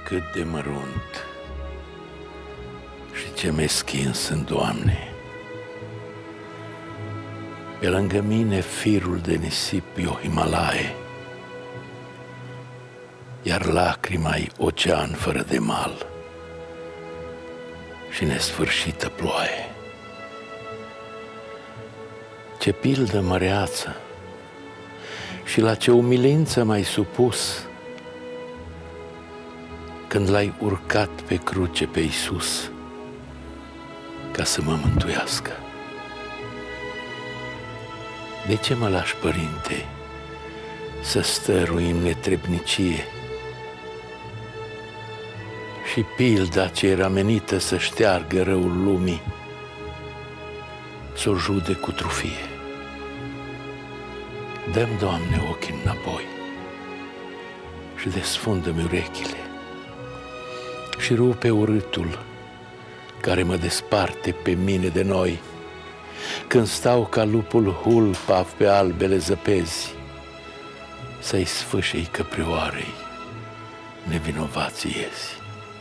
cât de mărunt și ce meschin sunt, Doamne. Pe lângă mine firul de nisip e o Himalaie, iar lacrima-i ocean fără de mal și nesfârșită ploaie. Ce pildă măreață și la ce umilință m-ai supus când l-ai urcat pe cruce pe Iisus ca să mă mântuiască. De ce mă lași, Părinte, să stărui în netrebnicie? Și pilda ce era menită să șteargă răul lumii, s-o jude cu trufie. Dă-mi, Doamne, ochii înapoi și desfundă-mi urechile și rupe urâtul care mă desparte pe mine de noi, când stau ca lupul hulpav pe albele zăpezi, să-i sfâșei căprioarei nevinovații iezi.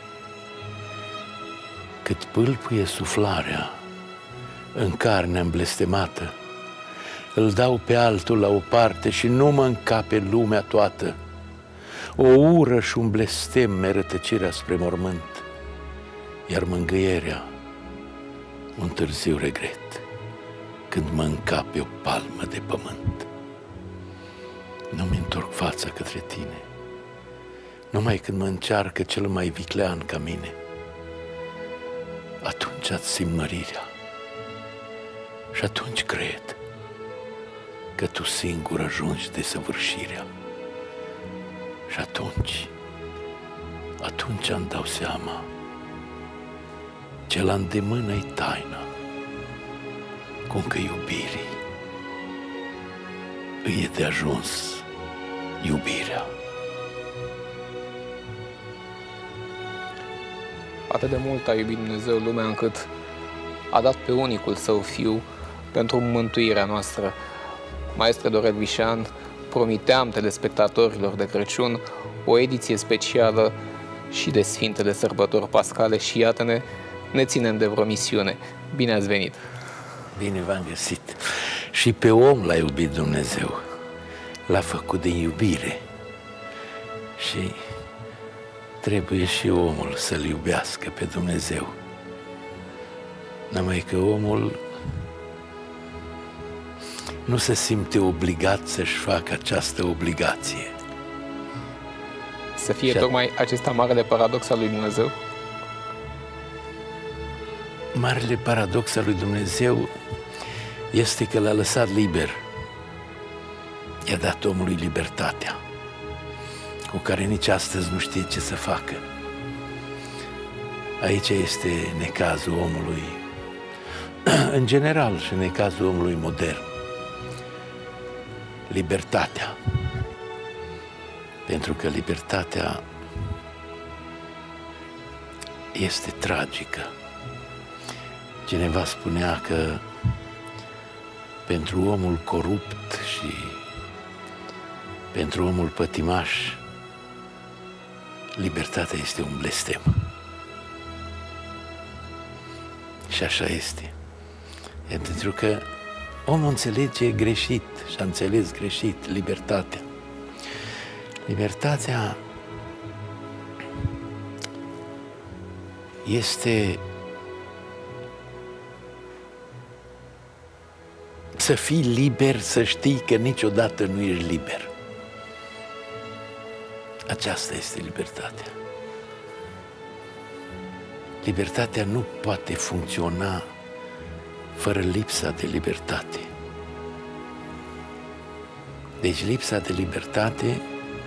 Cât pâlpâie suflarea în carnea îmblestemată, îl dau pe altul la o parte și nu mă încape lumea toată. O ură și un blestem meră tăcerea spre mormânt, iar mângâierea un târziu regret când mă încape o palmă de pământ. Nu-mi întorc fața către tine, numai când mă încearcă cel mai viclean ca mine. Atunci ați simt mărirea și atunci cred că tu singur ajungi desăvârșirea. Și atunci îmi dau seama ce la îndemână-i taina, cum că iubirii îi e de ajuns iubirea. Atât de mult a iubit Dumnezeu lumea încât a dat pe unicul Său Fiu pentru mântuirea noastră. Maestre Dorel Vișan, promiteam telespectatorilor de Crăciun o ediție specială și de Sfintele Sărbători Pascale și iată-ne, ne ținem de promisiune. Bine ați venit! Bine v-am găsit! Și pe om l-a iubit Dumnezeu, l-a făcut din iubire și trebuie și omul să-L iubească pe Dumnezeu. Numai că omul nu se simte obligat să-și facă această obligație. Să fie tocmai acesta marele paradox al lui Dumnezeu? Marele paradox al lui Dumnezeu este că l-a lăsat liber. I-a dat omului libertatea, cu care nici astăzi nu știe ce să facă. Aici este necazul omului, în general, și necazul omului modern. Libertatea. Pentru că libertatea este tragică. Cineva spunea că pentru omul corupt și pentru omul pătimaș, libertatea este un blestem. Și așa este. Pentru că omul înțelege greșit și a înțeles greșit libertatea. Libertatea este să fii liber, să știi că niciodată nu ești liber. Aceasta este libertatea. Libertatea nu poate funcționa fără lipsa de libertate. Deci lipsa de libertate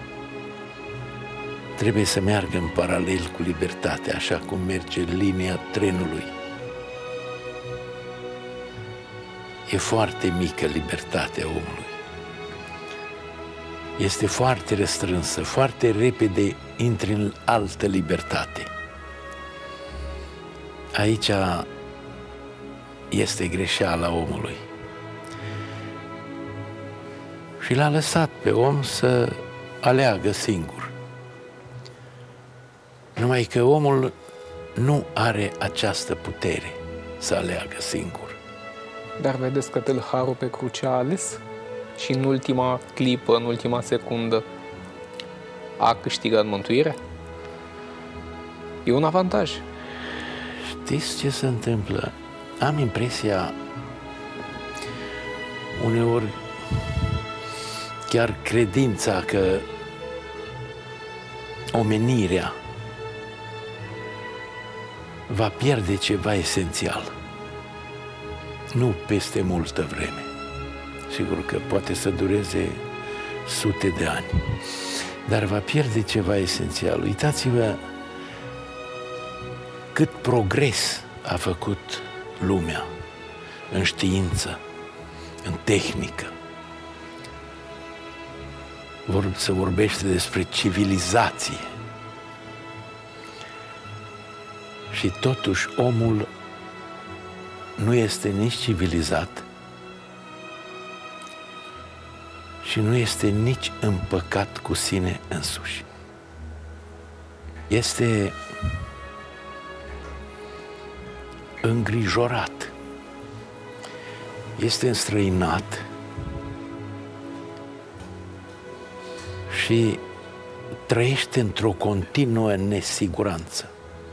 trebuie să meargă în paralel cu libertatea, așa cum merge linia trenului. E foarte mică libertatea omului. Este foarte restrânsă, foarte repede intri în altă libertate. Aici este greșeala omului. Și l-a lăsat pe om să aleagă singur. Numai că omul nu are această putere să aleagă singur. Dar vedeți că tâlharul pe cruce a ales și în ultima clipă, în ultima secundă, a câștigat mântuirea? E un avantaj. Știți ce se întâmplă? Am impresia, uneori, chiar credința că omenirea va pierde ceva esențial. Nu peste multă vreme. Sigur că poate să dureze sute de ani, dar va pierde ceva esențial. Uitați-vă cât progres a făcut lumea în știință, în tehnică. Se vorbește despre civilizație. Și totuși omul nu este nici civilizat și nu este nici împăcat cu sine însuși. Este îngrijorat, este înstrăinat și trăiește într-o continuă nesiguranță.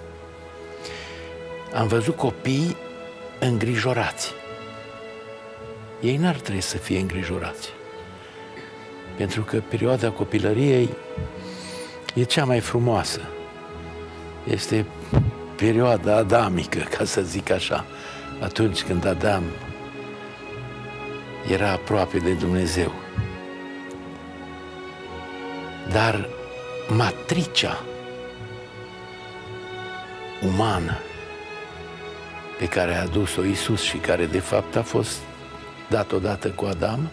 Am văzut copii îngrijorați. Ei n-ar trebui să fie îngrijorați, pentru că perioada copilăriei e cea mai frumoasă. Este perioada adamică, ca să zic așa, atunci când Adam era aproape de Dumnezeu. Dar matricea umană pe care a adus-o Iisus și care de fapt a fost dat odată cu Adam,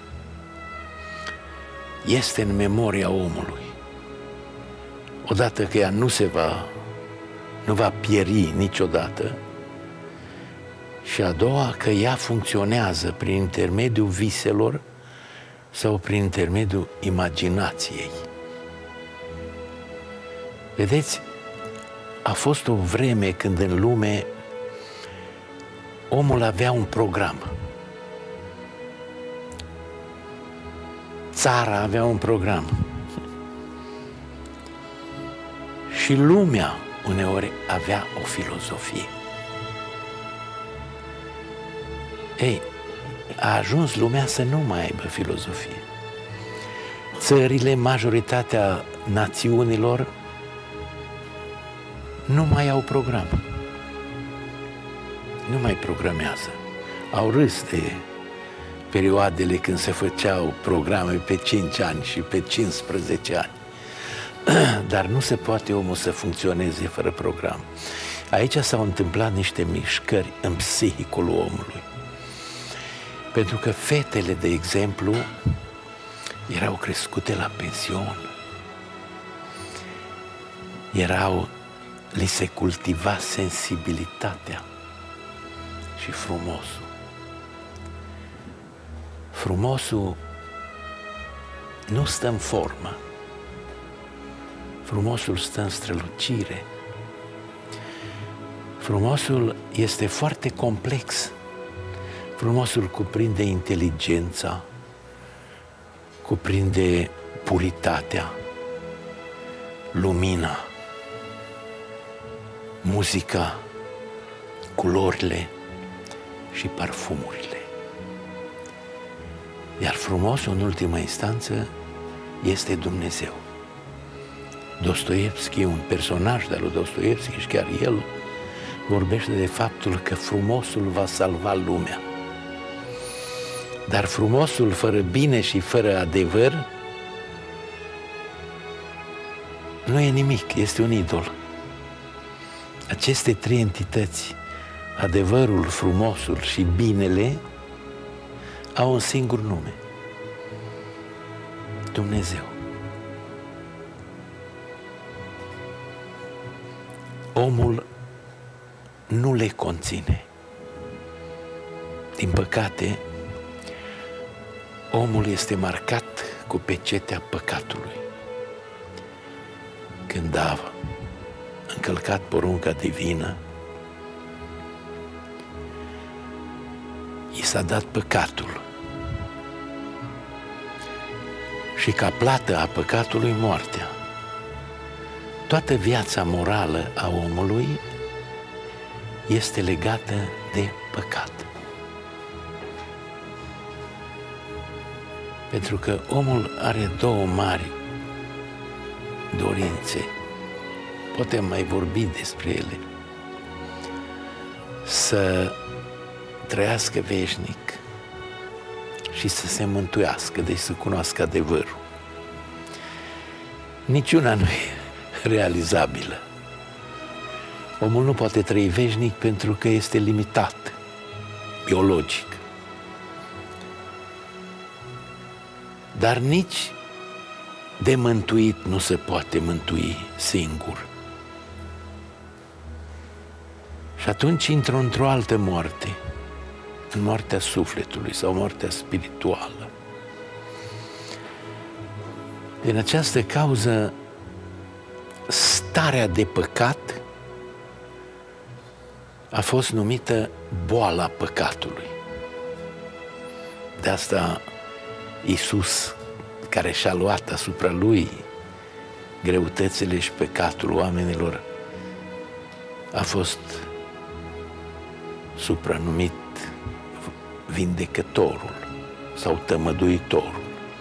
este în memoria omului. Odată că ea nu va pieri niciodată, și a doua, că ea funcționează prin intermediul viselor sau prin intermediul imaginației. Vedeți, a fost o vreme când în lume omul avea un program. Țara avea un program. Și lumea uneori avea o filozofie. Ei, a ajuns lumea să nu mai aibă filozofie. Țările, majoritatea națiunilor nu mai au program. Nu mai programează. Au râs de perioadele când se făceau programe pe 5 ani și pe 15 ani. Dar nu se poate omul să funcționeze fără program. Aici s-au întâmplat niște mișcări în psihicul omului. Pentru că fetele, de exemplu, erau crescute la pension. Li se cultiva sensibilitatea și frumosul. Frumosul nu stă în formă. Frumosul stă în strălucire. Frumosul este foarte complex. Frumosul cuprinde inteligența, cuprinde puritatea, lumina, muzica, culorile și parfumurile. Iar frumosul, în ultima instanță, este Dumnezeu. Dostoievski, un personaj de-al lui Dostoievski, și chiar el vorbește de faptul că frumosul va salva lumea. Dar frumosul fără bine și fără adevăr nu e nimic, este un idol. Aceste trei entități, adevărul, frumosul și binele, au un singur nume: Dumnezeu. Omul nu le conține. Din păcate, omul este marcat cu pecetea păcatului. Când a încălcat porunca divină, i s-a dat păcatul. Și ca plată a păcatului, moartea. Toată viața morală a omului este legată de păcat. Pentru că omul are două mari dorințe. Putem mai vorbi despre ele. Să trăiască veșnic și să se mântuiască, deci să cunoască adevărul. Niciuna nu e realizabilă. Omul nu poate trăi veșnic pentru că este limitat, biologic. Dar nici de mântuit nu se poate mântui singur. Și atunci intră într-o altă moarte, în moartea sufletului sau moartea spirituală. Din această cauză, starea de păcat a fost numită boala păcatului. De asta Iisus, care și-a luat asupra Lui greutățile și păcatul oamenilor, a fost supranumit vindecătorul sau tămăduitorul.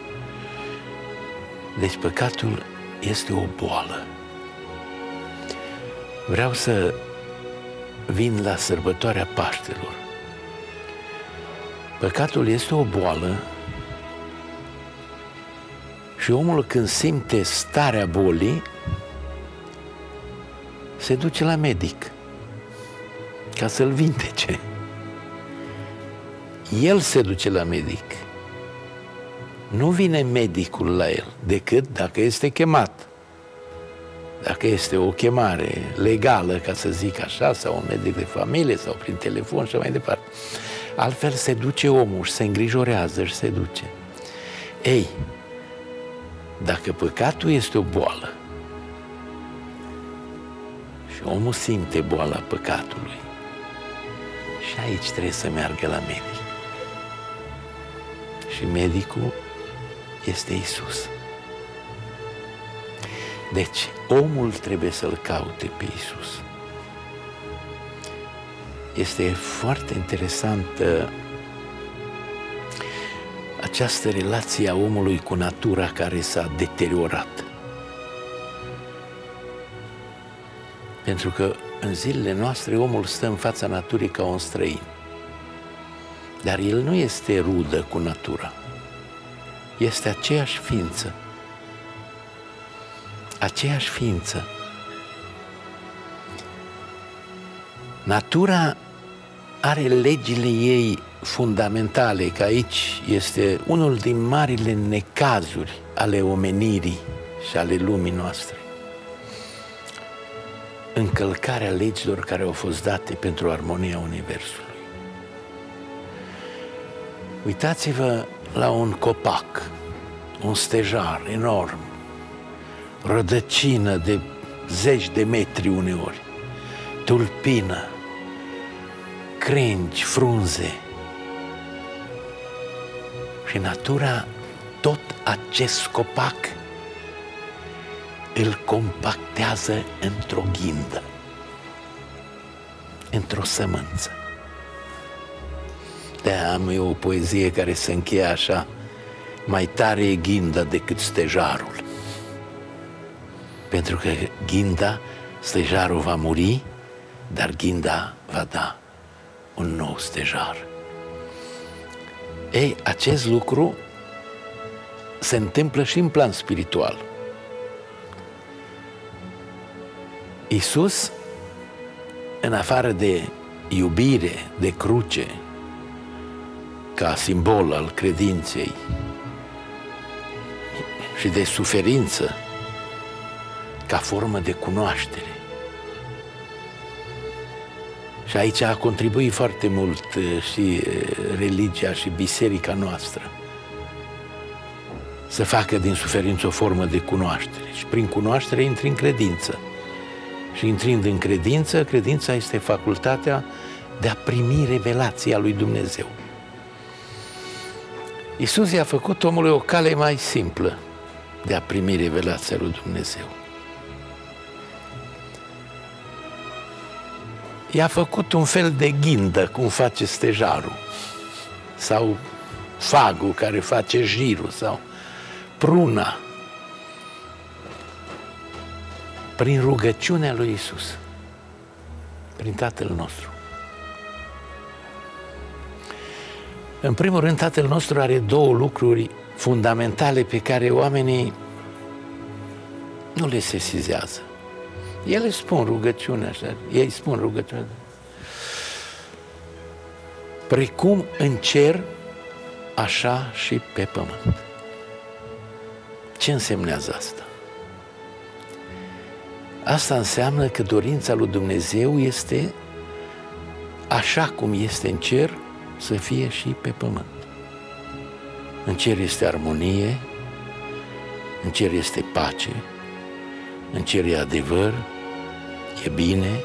Deci păcatul este o boală. Vreau să vin la sărbătoarea Paștelor. Păcatul este o boală și omul, când simte starea bolii, se duce la medic ca să-l vindece. El se duce la medic. Nu vine medicul la el, decât dacă este chemat. Dacă este o chemare legală, ca să zic așa, sau un medic de familie, sau prin telefon și mai departe. Altfel se duce omul și se îngrijorează și se duce. Ei, dacă păcatul este o boală și omul simte boala păcatului, și aici trebuie să meargă la medic. Și medicul este Iisus. Deci, omul trebuie să-L caute pe Iisus. Este foarte interesantă această relație a omului cu natura care s-a deteriorat. Pentru că în zilele noastre omul stă în fața naturii ca un străin. Dar el nu este rudă cu natura. Este aceeași ființă. Aceeași ființă. Natura are legile ei fundamentale, că aici este unul din marile necazuri ale omenirii și ale lumii noastre. Încălcarea legilor care au fost date pentru armonia Universului. Uitați-vă la un copac, un stejar enorm, rădăcină de zeci de metri uneori, tulpină, crengi, frunze. Și natura tot acest copac îl compactează într-o ghindă, într-o sămânță. De-aia am eu o poezie care se încheie așa: mai tare e ghinda decât stejarul. Pentru că ghinda, stejarul va muri, dar ghinda va da un nou stejar. Ei, acest lucru se întâmplă și în plan spiritual. Iisus, în afară de iubire, de cruce, ca simbol al credinței și de suferință, ca formă de cunoaștere. Și aici a contribuit foarte mult și religia și biserica noastră să facă din suferință o formă de cunoaștere. Și prin cunoaștere intri în credință. Și intrând în credință, credința este facultatea de a primi revelația lui Dumnezeu. Iisus i-a făcut omului o cale mai simplă de a primi revelația lui Dumnezeu. I-a făcut un fel de ghindă, cum face stejarul, sau fagul care face jirul, sau pruna, prin rugăciunea lui Iisus, prin Tatăl nostru. În primul rând, Tatăl nostru are două lucruri fundamentale pe care oamenii nu le sesizează. Ele spun rugăciunea așa, ei spun rugăciunea. Precum în cer, așa și pe pământ. Ce însemnează asta? Asta înseamnă că dorința lui Dumnezeu este așa cum este în cer, să fie și pe pământ. În cer este armonie, în cer este pace, în cer e adevăr, e bine,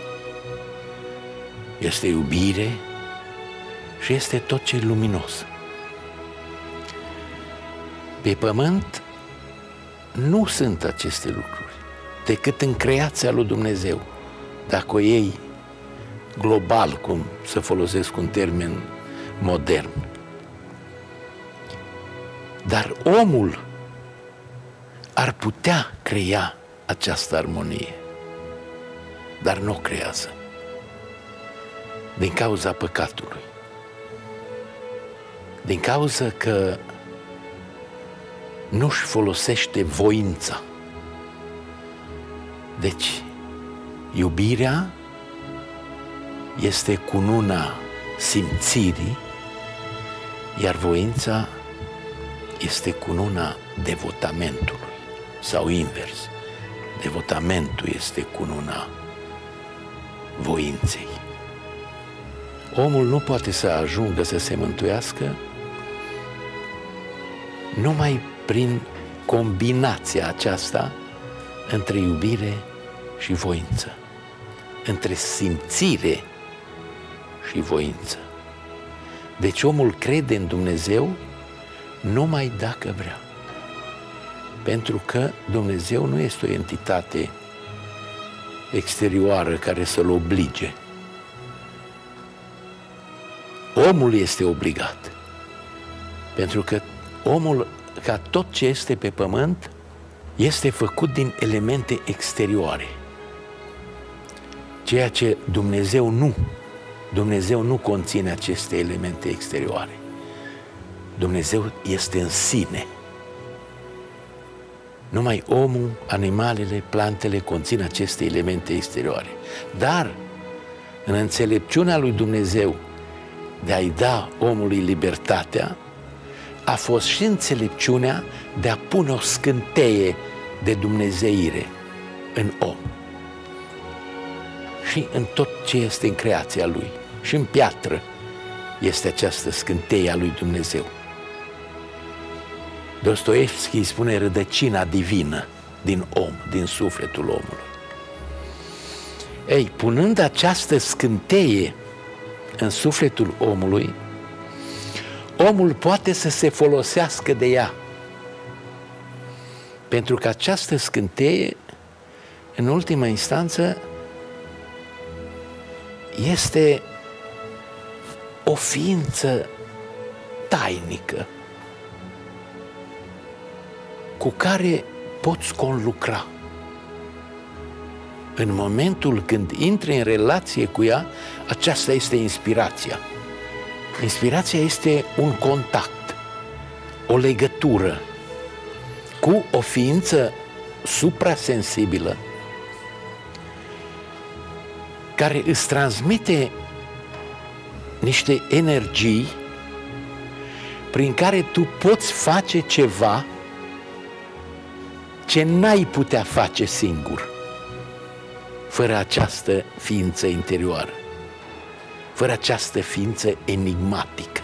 este iubire și este tot ce e luminos. Pe pământ nu sunt aceste lucruri, decât în creația lui Dumnezeu. Dacă o iei global, cum să folosesc un termen modern. Dar omul ar putea crea această armonie, dar nu o creează din cauza păcatului, din cauza că nu-și folosește voința. Deci, iubirea este cununa simțirii, iar voința este cununa devotamentului, sau invers. Devotamentul este cununa voinței. Omul nu poate să ajungă să se mântuiască numai prin combinația aceasta între iubire și voință, între simțire și voință. Deci omul crede în Dumnezeu numai dacă vrea. Pentru că Dumnezeu nu este o entitate exterioară care să-l oblige. Omul este obligat. Pentru că omul, ca tot ce este pe pământ, este făcut din elemente exterioare. Ceea ce Dumnezeu nu conține aceste elemente exterioare. Dumnezeu este în sine. Numai omul, animalele, plantele conțin aceste elemente exterioare. Dar, în înțelepciunea lui Dumnezeu de a-i da omului libertatea, a fost și înțelepciunea de a pune o scânteie de dumnezeire în om. Și în tot ce este în creația lui. Și în piatră este această scânteie a lui Dumnezeu. Dostoevski spune rădăcina divină din om, din sufletul omului. Ei, punând această scânteie în sufletul omului, omul poate să se folosească de ea. Pentru că această scânteie, în ultima instanță, este o ființă tainică cu care poți conlucra. În momentul când intri în relație cu ea, aceasta este inspirația. Inspirația este un contact, o legătură cu o ființă suprasensibilă care îți transmite niște energii prin care tu poți face ceva ce n-ai putea face singur, fără această ființă interioară, fără această ființă enigmatică.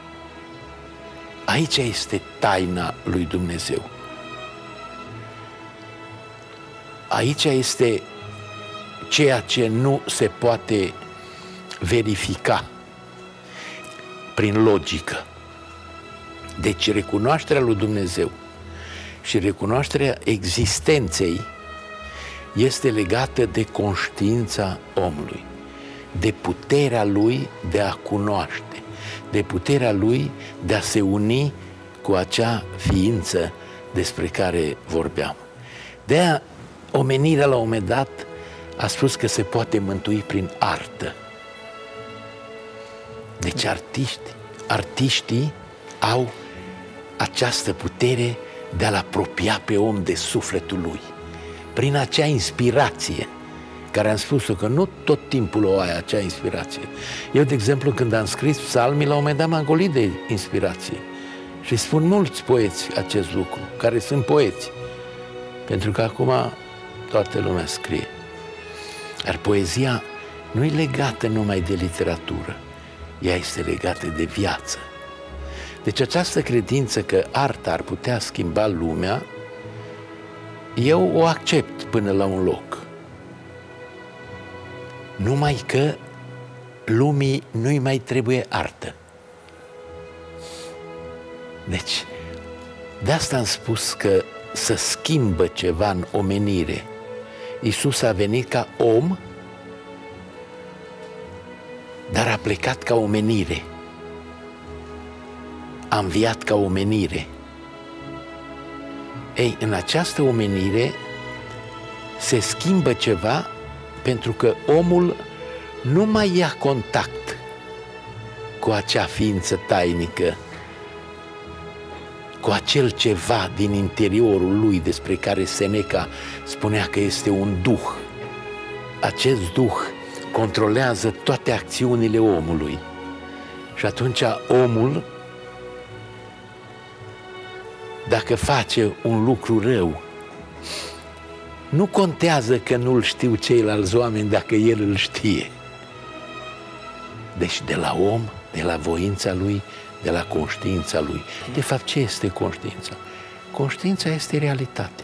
Aici este taina lui Dumnezeu. Aici este ceea ce nu se poate verifica prin logică. Deci recunoașterea lui Dumnezeu și recunoașterea existenței este legată de conștiința omului, de puterea lui de a cunoaște, de puterea lui de a se uni cu acea ființă despre care vorbeam. De-aia omenirea la un moment dat a spus că se poate mântui prin artă. Deci artiștii au această putere de a-l apropia pe om de sufletul lui, prin acea inspirație, care am spus-o că nu tot timpul o ai acea inspirație. Eu, de exemplu, când am scris psalmii, la un moment dat m-am golit de inspirație. Și spun mulți poeți acest lucru, care sunt poeți, pentru că acum toată lumea scrie. Dar poezia nu e legată numai de literatură, ea este legată de viață. Deci această credință că arta ar putea schimba lumea, eu o accept până la un loc. Numai că lumii nu-i mai trebuie artă. Deci, de asta am spus că să schimbă ceva în omenire. Iisus a venit ca om, dar a plecat ca omenire. A înviat ca omenire. Ei, în această omenire se schimbă ceva pentru că omul nu mai ia contact cu acea ființă tainică, cu acel ceva din interiorul lui despre care Seneca spunea că este un duh. Acest duh controlează toate acțiunile omului. Și atunci omul, dacă face un lucru rău, nu contează că nu-l știu ceilalți oameni dacă el îl știe. Deci de la om, de la voința lui, de la conștiința lui. De fapt, ce este conștiința? Conștiința este realitatea.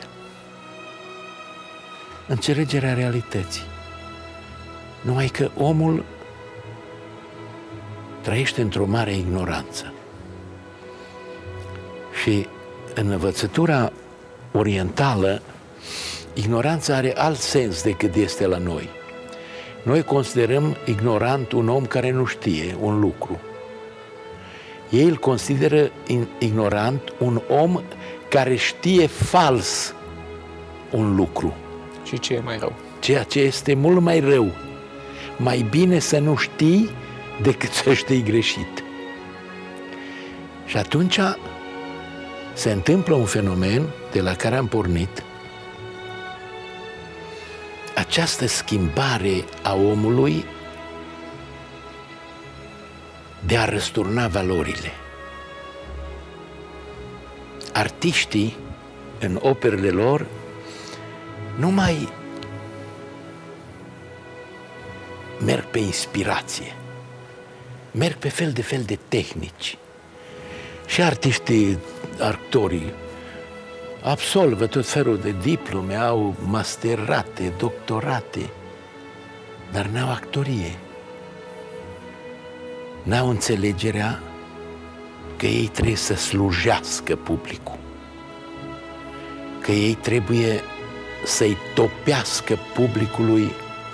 Înțelegerea realității. Numai că omul trăiește într-o mare ignoranță. Și în învățătura orientală, ignoranța are alt sens decât este la noi. Noi considerăm ignorant un om care nu știe un lucru. Ei îl consideră ignorant un om care știe fals un lucru. Și ce e mai rău? Ceea ce este mult mai rău. Mai bine să nu știi decât să știi greșit. Și atunci se întâmplă un fenomen de la care am pornit, această schimbare a omului de a răsturna valorile. Artiștii, în operele lor, nu mai merg pe inspirație, merg pe fel de tehnici. Și artiștii, actorii, absolvă tot felul de diplome, au masterate, doctorate, dar n-au actorie. N-au înțelegerea că ei trebuie să slujească publicul, că ei trebuie să-i topească publicului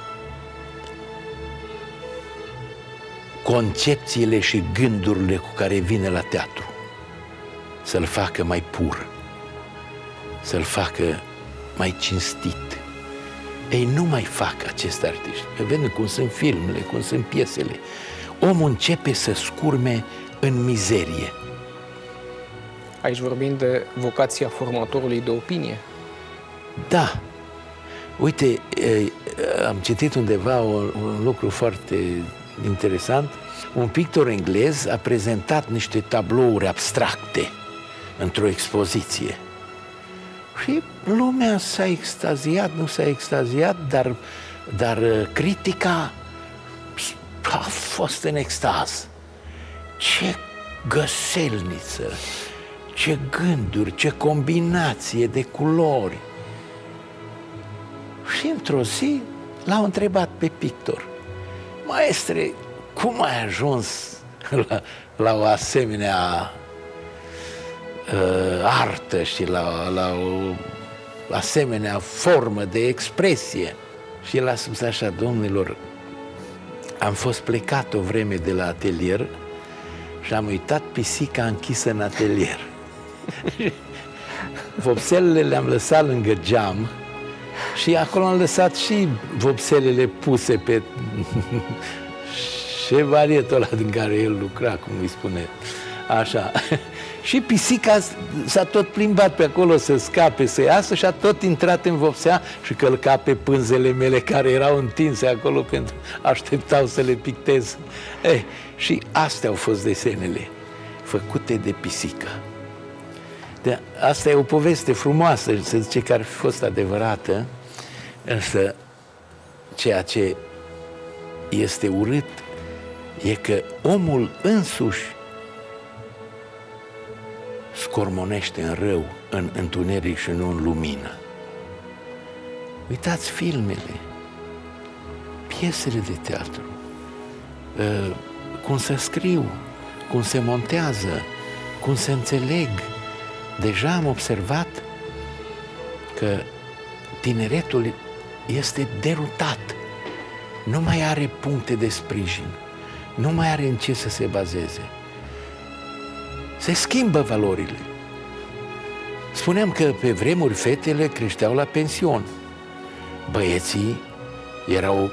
concepțiile și gândurile cu care vine la teatru, să-l facă mai pur, să-l facă mai cinstit. Ei nu mai fac aceste artiști. Vedem cum sunt filmele, cum sunt piesele. Omul începe să scurme în mizerie. Aici vorbim de vocația formatorului de opinie. Da. Uite, am citit undeva un lucru foarte interesant. Un pictor englez a prezentat niște tablouri abstracte într-o expoziție. Și lumea s-a extaziat, nu s-a extaziat, dar critica a fost în extaz. Ce găselniță, ce gânduri, ce combinație de culori. Și într-o zi l-au întrebat pe pictor: maestre, cum ai ajuns la o asemenea artă și la o asemenea formă de expresie? Și el a spus așa: domnilor, am fost plecat o vreme de la atelier și am uitat pisica închisă în atelier. Vopselele le-am lăsat lângă geam și acolo am lăsat și vopselele puse pe șevalietul ăla din care el lucra, cum îi spune, așa. Și pisica s-a tot plimbat pe acolo să scape, să iasă, și a tot intrat în vopsea și călca pe pânzele mele care erau întinse acolo pentru așteptau să le pictez. Și astea au fost desenele făcute de pisică. Asta e o poveste frumoasă, se zice că ar fi fost adevărată, însă ceea ce este urât e că omul însuși scormonește în rău, în întuneric și nu în lumină. Uitați filmele, piesele de teatru, cum se scriu, cum se montează, cum se înțeleg. Deja am observat că tineretul este derutat, nu mai are puncte de sprijin, nu mai are în ce să se bazeze. Se schimbă valorile. Spuneam că pe vremuri fetele creșteau la pension. Băieții erau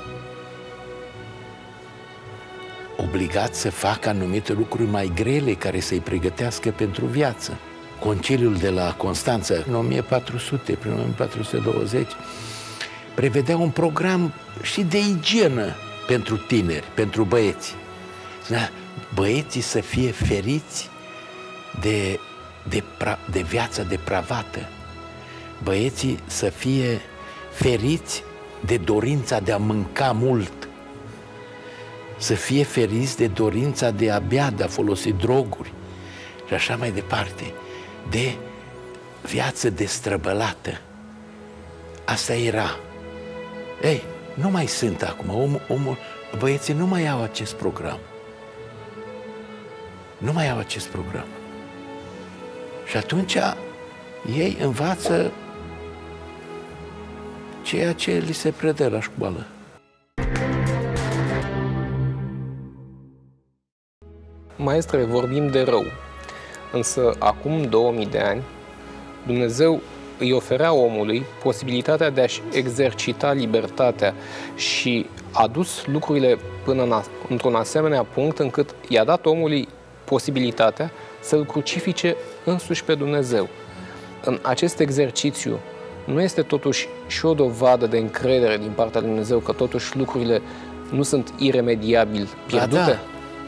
obligați să facă anumite lucruri mai grele care să-i pregătească pentru viață. Conciliul de la Constanța, în 1400, prin 1420, prevedea un program și de igienă pentru tineri, pentru băieți. Băieții să fie feriți de viața depravată. Băieții să fie feriți de dorința de a mânca mult, să fie feriți de dorința de a bea, de a folosi droguri și așa mai departe, de viață destrăbălată. Asta era. Nu mai sunt acum. Băieții nu mai au acest program. Nu mai au acest program. Și atunci ei învață ceea ce li se predă la școală. Maestre, vorbim de rău, însă acum 2000 de ani Dumnezeu îi oferea omului posibilitatea de a-și exercita libertatea și a dus lucrurile până într-un asemenea punct încât i-a dat omului posibilitatea să-L crucifice însuși pe Dumnezeu. În acest exercițiu nu este totuși și o dovadă de încredere din partea lui Dumnezeu că totuși lucrurile nu sunt iremediabil pierdute? Da.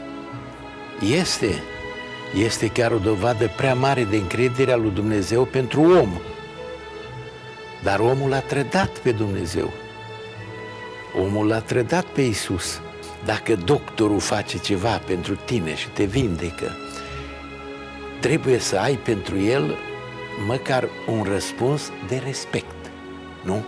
Este chiar o dovadă prea mare de încredere a lui Dumnezeu pentru om. Dar omul a trădat pe Dumnezeu. Omul l-a trădat pe Iisus. Dacă doctorul face ceva pentru tine și te vindecă, trebuie să ai pentru el măcar un răspuns de respect, nu?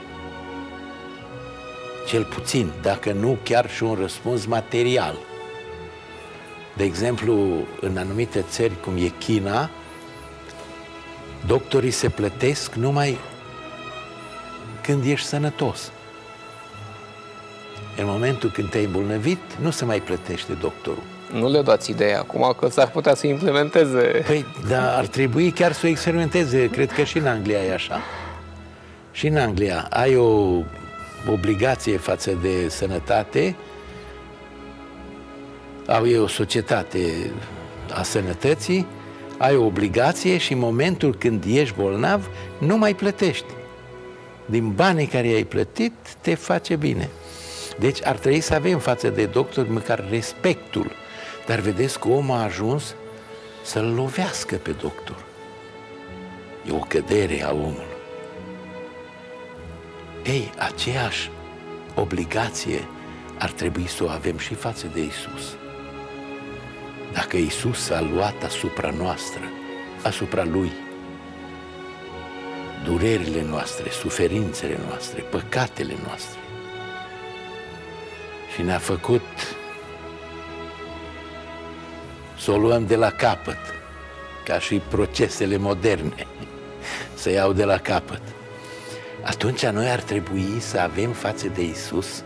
Cel puțin, dacă nu chiar și un răspuns material. De exemplu, în anumite țări, cum e China, doctorii se plătesc numai când ești sănătos. În momentul când te-ai îmbolnăvit, nu se mai plătește doctorul. Nu le dați ideea acum că s-ar putea să implementeze. Păi, dar ar trebui chiar să o experimenteze. Cred că și în Anglia e așa. Și în Anglia ai o obligație față de sănătate, au ei o societate a sănătății, ai o obligație și în momentul când ești bolnav, nu mai plătești. Din banii care i-ai plătit, te face bine. Deci ar trebui să avem față de doctor măcar respectul. Dar vedeți că omul a ajuns să-l lovească pe doctor. E o cădere a omului. Ei, aceeași obligație ar trebui să o avem și față de Iisus. Dacă Iisus a luat asupra noastră, asupra Lui, durerile noastre, suferințele noastre, păcatele noastre, și ne-a făcut să o luăm de la capăt, ca și procesele moderne, să iau de la capăt. Atunci noi ar trebui să avem față de Iisus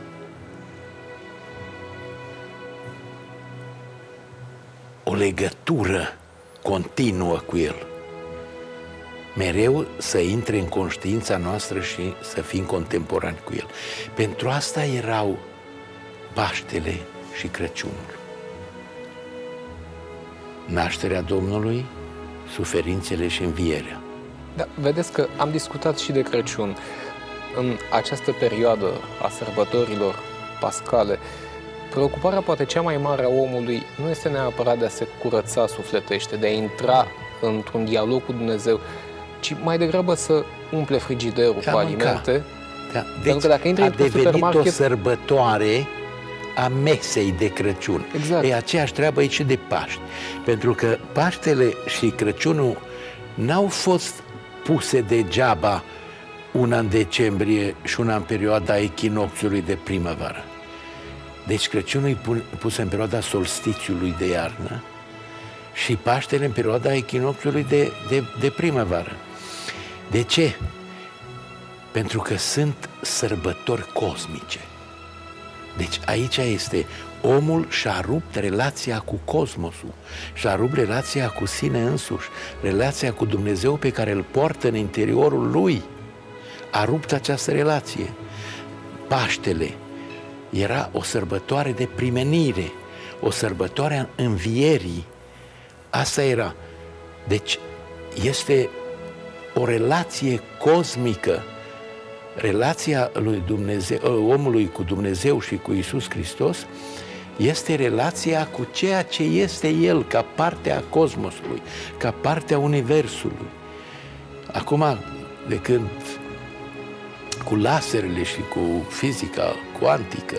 o legătură continuă cu El. Mereu să intre în conștiința noastră și să fim contemporani cu El. Pentru asta erau Paștele și Crăciunul. Nașterea Domnului, suferințele și învierea. Da, vedeți că am discutat și de Crăciun. În această perioadă a sărbătorilor pascale, preocuparea poate cea mai mare a omului nu este neapărat de a se curăța sufletește, de a intra într-un dialog cu Dumnezeu, ci mai degrabă să umple frigiderul cu alimente. Da. Pentru că dacă intri într-un supermarket, o sărbătoare a mesei de Crăciun. Exact. E aceeași treabă aici de Paști. Pentru că Paștele și Crăciunul n-au fost puse degeaba, una în decembrie și una în perioada echinocțiului de primăvară. Deci Crăciunul e pus în perioada solstițiului de iarnă și Paștele în perioada echinocțiului de primăvară. De ce? Pentru că sunt sărbători cosmice. Deci aici este, omul și-a rupt relația cu cosmosul, și-a rupt relația cu sine însuși, relația cu Dumnezeu pe care îl poartă în interiorul lui. A rupt această relație. Paștele era o sărbătoare de primenire, o sărbătoare a învierii. Asta era. Deci este o relație cosmică. Relația lui Dumnezeu, omului cu Dumnezeu și cu Iisus Hristos este relația cu ceea ce este El, ca parte a cosmosului, ca parte a universului. Acum, de când cu laserele și cu fizica cuantică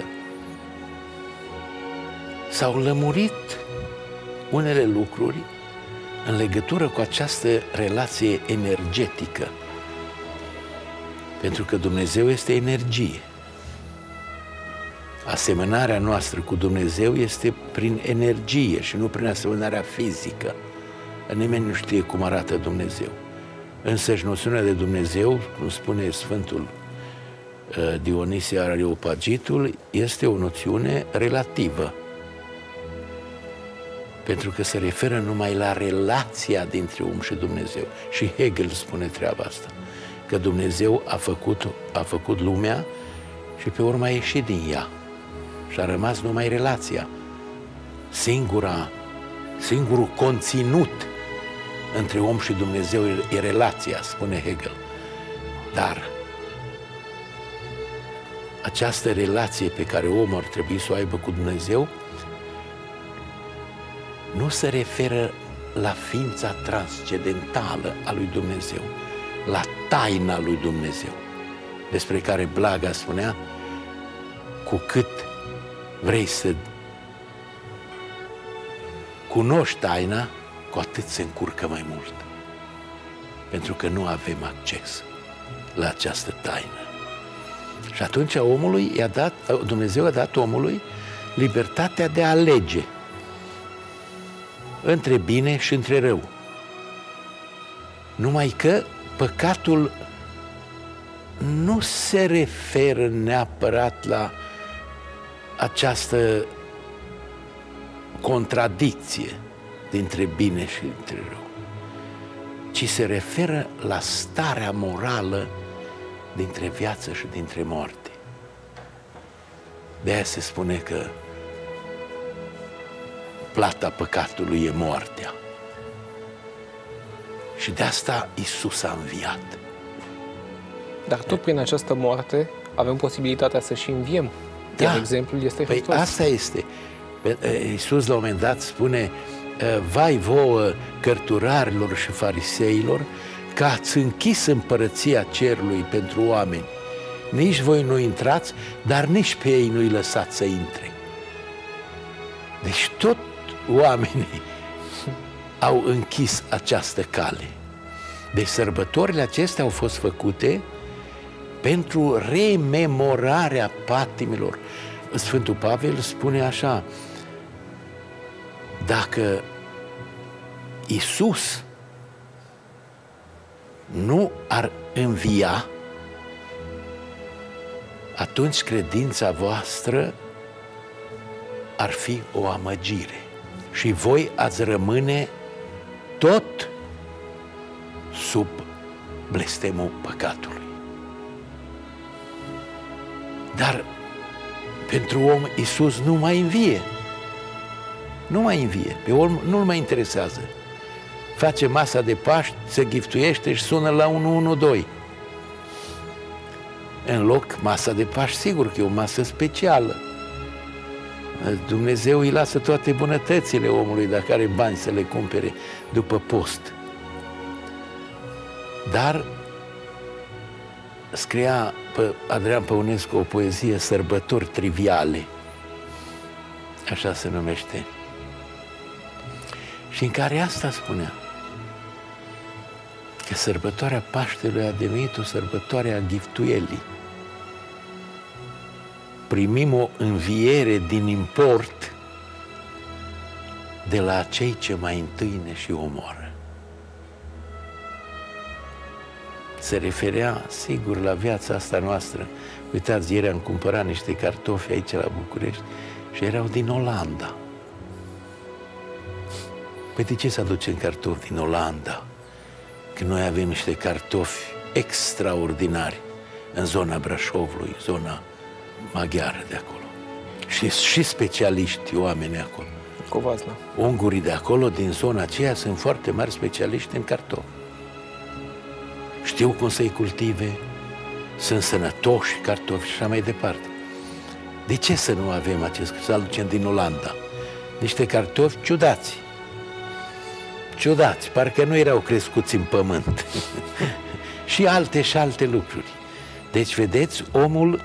s-au lămurit unele lucruri în legătură cu această relație energetică. Pentru că Dumnezeu este energie. Asemănarea noastră cu Dumnezeu este prin energie și nu prin asemănarea fizică. Nimeni nu știe cum arată Dumnezeu. Însăși noțiunea de Dumnezeu, cum spune Sfântul Dionisie Areopagitul, este o noțiune relativă. Pentru că se referă numai la relația dintre om și Dumnezeu. Și Hegel spune treaba asta. Că Dumnezeu a făcut lumea și pe urmă a ieșit din ea. Și a rămas numai relația. Singurul conținut între om și Dumnezeu e relația, spune Hegel. Dar această relație pe care omul ar trebui să o aibă cu Dumnezeu nu se referă la ființa transcendentală a lui Dumnezeu, la taina lui Dumnezeu, despre care Blaga spunea, cu cât vrei să cunoști taina, cu atât se încurcă mai mult. Pentru că nu avem acces la această taină. Și atunci Dumnezeu a dat omului libertatea de a alege între bine și între rău. Numai că păcatul nu se referă neapărat la această contradicție dintre bine și între rău, ci se referă la starea morală dintre viață și dintre moarte. De aia se spune că plata păcatului e moartea. Și de asta Iisus a înviat. Dar tot prin această moarte avem posibilitatea să și înviem. Iar exemplul este Hristos. Păi asta este. Iisus la un moment dat spune, vai vouă cărturarilor și fariseilor, că ați închis împărăția cerului pentru oameni. Nici voi nu intrați, dar nici pe ei nu-i lăsați să intre. Deci tot oamenii au închis această cale. Deci sărbătorile acestea au fost făcute pentru rememorarea patimilor Sfântul Pavel spune așa: dacă Iisus nu ar învia, atunci credința voastră ar fi o amăgire și voi ați rămâne tot sub blestemul păcatului. Dar pentru om Iisus nu mai învie. Nu mai învie. Pe om nu-l mai interesează. Face masa de Paști, se ghiftuiește și sună la 112. În loc, masa de Paști, sigur că e o masă specială. Dumnezeu îi lasă toate bunătățile omului dacă are bani să le cumpere după post. Dar scria Adrian Păunescu o poezie, Sărbători triviale, așa se numește, și în care asta spunea, că sărbătoarea Paștelui a devenit o sărbătoare a ghiftuielii. Primim o înviere din import de la cei ce mai întâi ne și omoară. Se referea, sigur, la viața asta noastră. Uitați, ieri am cumpărat niște cartofi aici la București și erau din Olanda. Păi de ce să aducem cartofi din Olanda? Că noi avem niște cartofi extraordinari în zona Brașovului, zona maghiară de acolo. Și specialiști, oameni acolo. Covasna. Ungurii de acolo, din zona aceea, sunt foarte mari specialiști în cartofi. Știu cum să-i cultive, sunt sănătoși cartofi și așa mai departe. De ce să nu avem acest, să aducem din Olanda niște cartofi ciudați? Ciudați, parcă nu erau crescuți în pământ. și alte lucruri. Deci, vedeți, omul,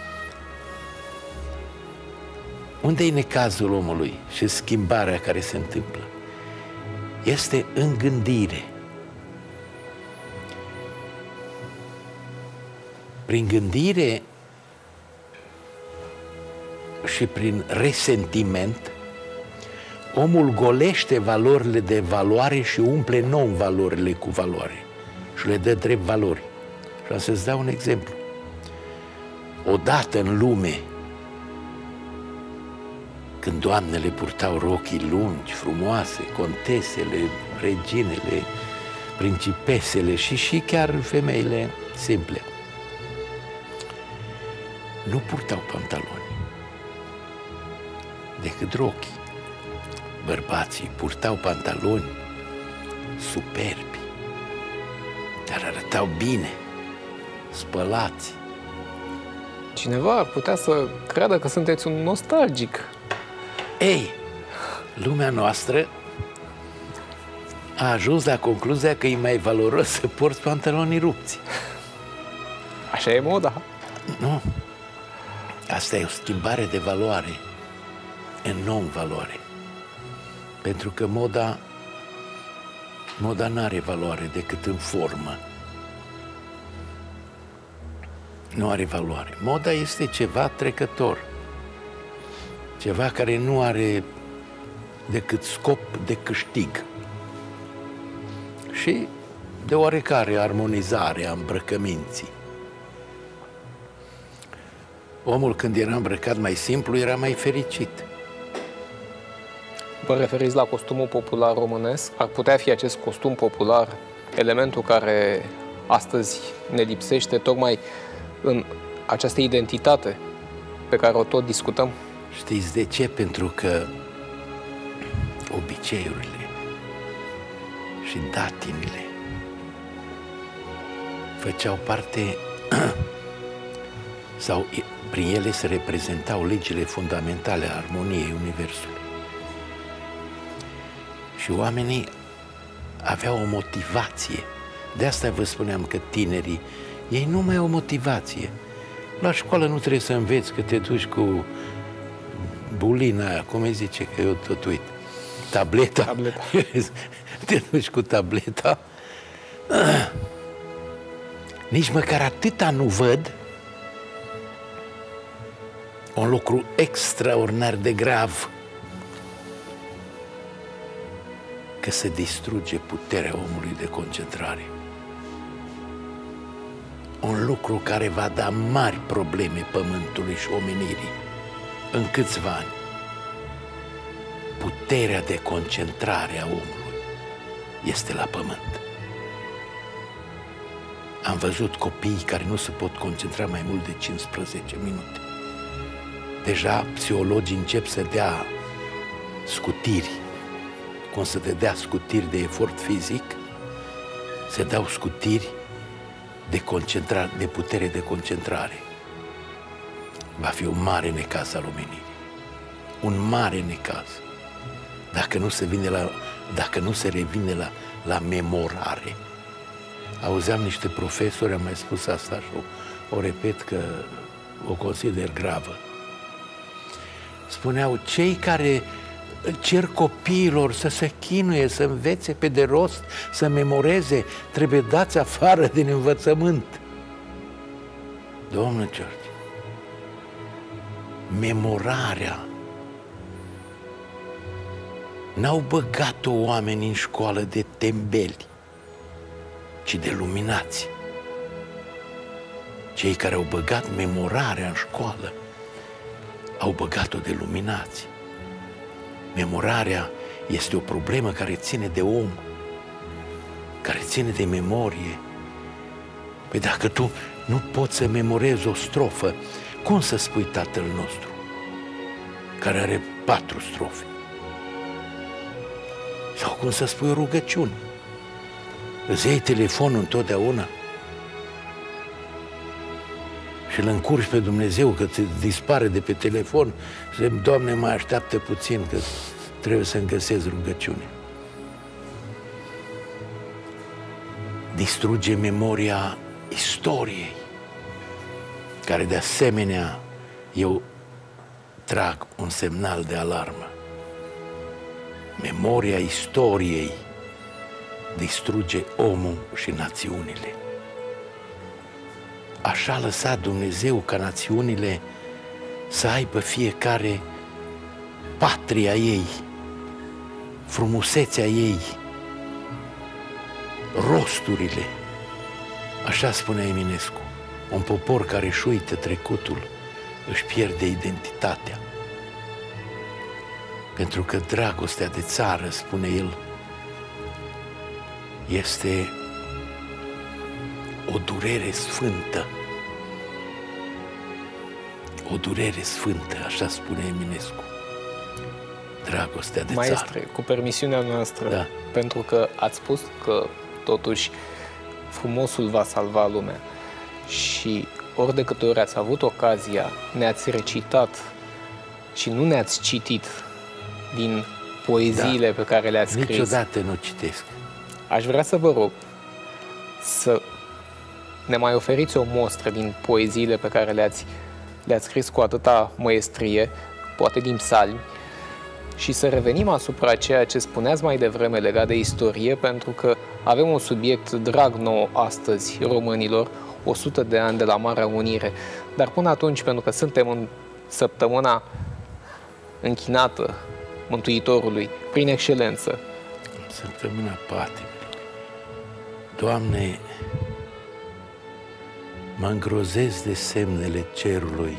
unde e necazul omului și schimbarea care se întâmplă? Este în gândire. Prin gândire și prin resentiment, omul golește valorile de valoare și umple non-valorile cu valoare și le dă drept valori. Și am să-ți dau un exemplu. Odată în lume, când doamnele purtau rochii lungi, frumoase, contesele, reginele, principesele și chiar femeile simple, nu purtau pantaloni, decât rochii. Bărbații purtau pantaloni superbi, dar arătau bine, spălați. Cineva ar putea să creadă că sunteți un nostalgic. Ei, lumea noastră a ajuns la concluzia că e mai valoros să porți pantaloni rupți. Așa e moda. Nu. Asta e o schimbare de valoare în non-valoare. Pentru că moda nu are valoare decât în formă. Nu are valoare. Moda este ceva trecător. Ceva care nu are decât scop de câștig. Și de oarecare armonizare a îmbrăcăminții. Omul, când era îmbrăcat mai simplu, era mai fericit. Vă referiți la costumul popular românesc? Ar putea fi acest costum popular elementul care astăzi ne lipsește tocmai în această identitate pe care o tot discutăm? Știți de ce? Pentru că obiceiurile și datinile făceau parte sau prin ele se reprezentau legile fundamentale a armoniei Universului. Și oamenii aveau o motivație. De asta vă spuneam că tinerii, ei nu mai au motivație. La școală nu trebuie să înveți că te duci cu bulina aia, cum îi zice, că eu tot uit, tableta. Te duci cu tableta. Nici măcar atâta nu văd un lucru extraordinar de grav, că se distruge puterea omului de concentrare. Un lucru care va da mari probleme pământului și omenirii în câțiva ani. Puterea de concentrare a omului este la pământ. Am văzut copii care nu se pot concentra mai mult de 15 minute. Deja psihologii încep să dea scutiri. Cum să te dea scutiri de efort fizic, se dau scutiri de concentrare, de putere de concentrare. Va fi un mare necaz al omenirii. Un mare necaz. Dacă nu se revine la memorare. Auzeam niște profesori, am mai spus asta și o repet că o consider gravă. Spuneau, cei care cer copiilor să se chinuie, să învețe pe de rost, să memoreze, trebuie dați afară din învățământ. Domnul George, memorarea. N-au băgat-o oamenii în școală de tembeli, ci de luminați. Cei care au băgat memorarea în școală au băgat-o de luminați. Memorarea este o problemă care ține de om, care ține de memorie. Păi dacă tu nu poți să memorezi o strofă, cum să spui Tatăl nostru, care are 4 strofe? Sau cum să spui o rugăciune? Îți iei telefonul întotdeauna și îl încurci pe Dumnezeu că ți dispare de pe telefon și zici, Doamne, mai așteaptă puțin că trebuie să-mi găsesc rugăciune. Distruge memoria istoriei, care de asemenea eu trag un semnal de alarmă. Memoria istoriei distruge omul și națiunile. Așa a lăsat Dumnezeu ca națiunile să aibă fiecare patria ei, frumusețea ei, rosturile. Așa spunea Eminescu, un popor care își uită trecutul își pierde identitatea. Pentru că dragostea de țară, spune el, este o durere sfântă. O durere sfântă, așa spune Eminescu. Dragostea de Maestre, țară. cu permisiunea noastră, Da. pentru că ați spus că totuși frumosul va salva lumea și ori de câte ori ați avut ocazia, ne-ați recitat și nu ne-ați citit din poeziile pe care le-ați scris. Niciodată nu citesc. Aș vrea să vă rog să ne mai oferiți o mostră din poeziile pe care le-ați scris cu atâta măiestrie, poate din psalmi, și să revenim asupra ceea ce spuneați mai devreme legat de istorie, pentru că avem un subiect drag nou astăzi românilor, 100 de ani de la Marea Unire. Dar până atunci, pentru că suntem în săptămâna închinată Mântuitorului, prin excelență, Săptămâna patimilor. Doamne, mă îngrozesc de semnele cerului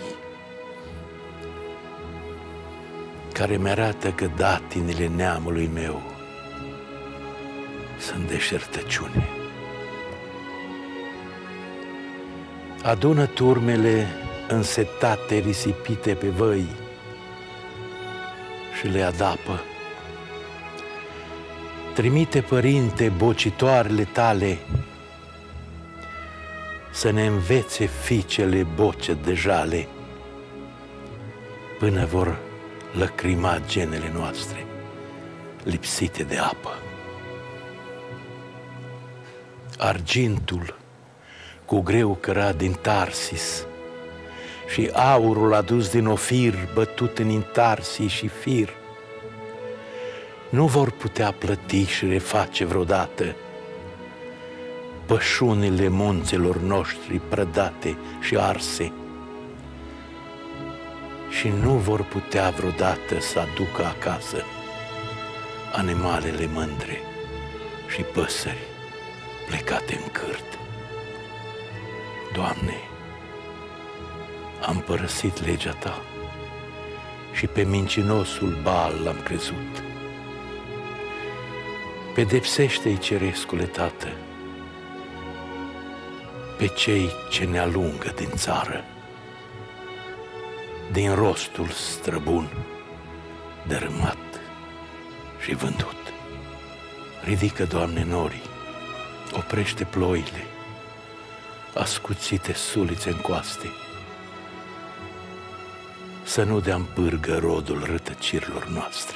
care mi-arată că datinile neamului meu sunt deșertăciune. Adună turmele însetate, risipite pe văi și le adapă. Trimite, Părinte, bocitoarele tale să ne învețe fiicele boce de jale până vor lăcrima genele noastre lipsite de apă. Argintul cu greu căra din Tarsis și aurul adus din Ofir, bătut în intarsii și fir, nu vor putea plăti și reface vreodată pășunile munților noștri prădate și arse. și nu vor putea vreodată să aducă acasă animalele mândre și păsări plecate în cârt. Doamne, am părăsit legea Ta și pe mincinosul Baal l-am crezut. Pedepsește-i, cerescule Tată, pe cei ce ne alungă din țară, din rostul străbun, dărâmat și vândut. Ridică, Doamne, norii, oprește ploile, ascuțite sulițe în coaste, să nu dea în pârgă rodul rătăcirilor noastre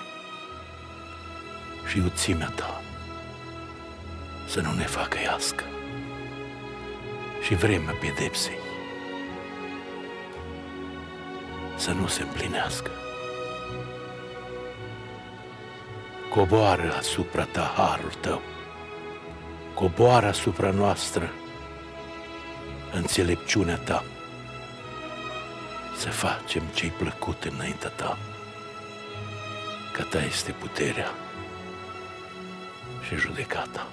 și iuțimea Ta să nu ne facă iască și vremea pedepsei să nu se împlinească. Coboară asupra Ta harul Tău, coboară asupra noastră înțelepciunea Ta, să facem ce-i plăcut înaintea Ta, că Ta este puterea și judecata.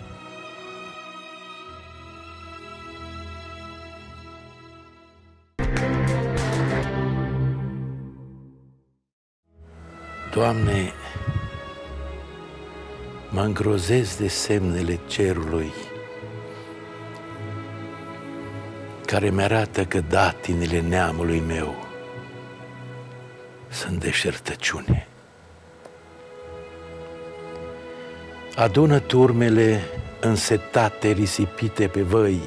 Doamne, mă îngrozesc de semnele cerului care mi-arată că datinile neamului meu sunt deșertăciune. Adună turmele însetate, risipite pe văi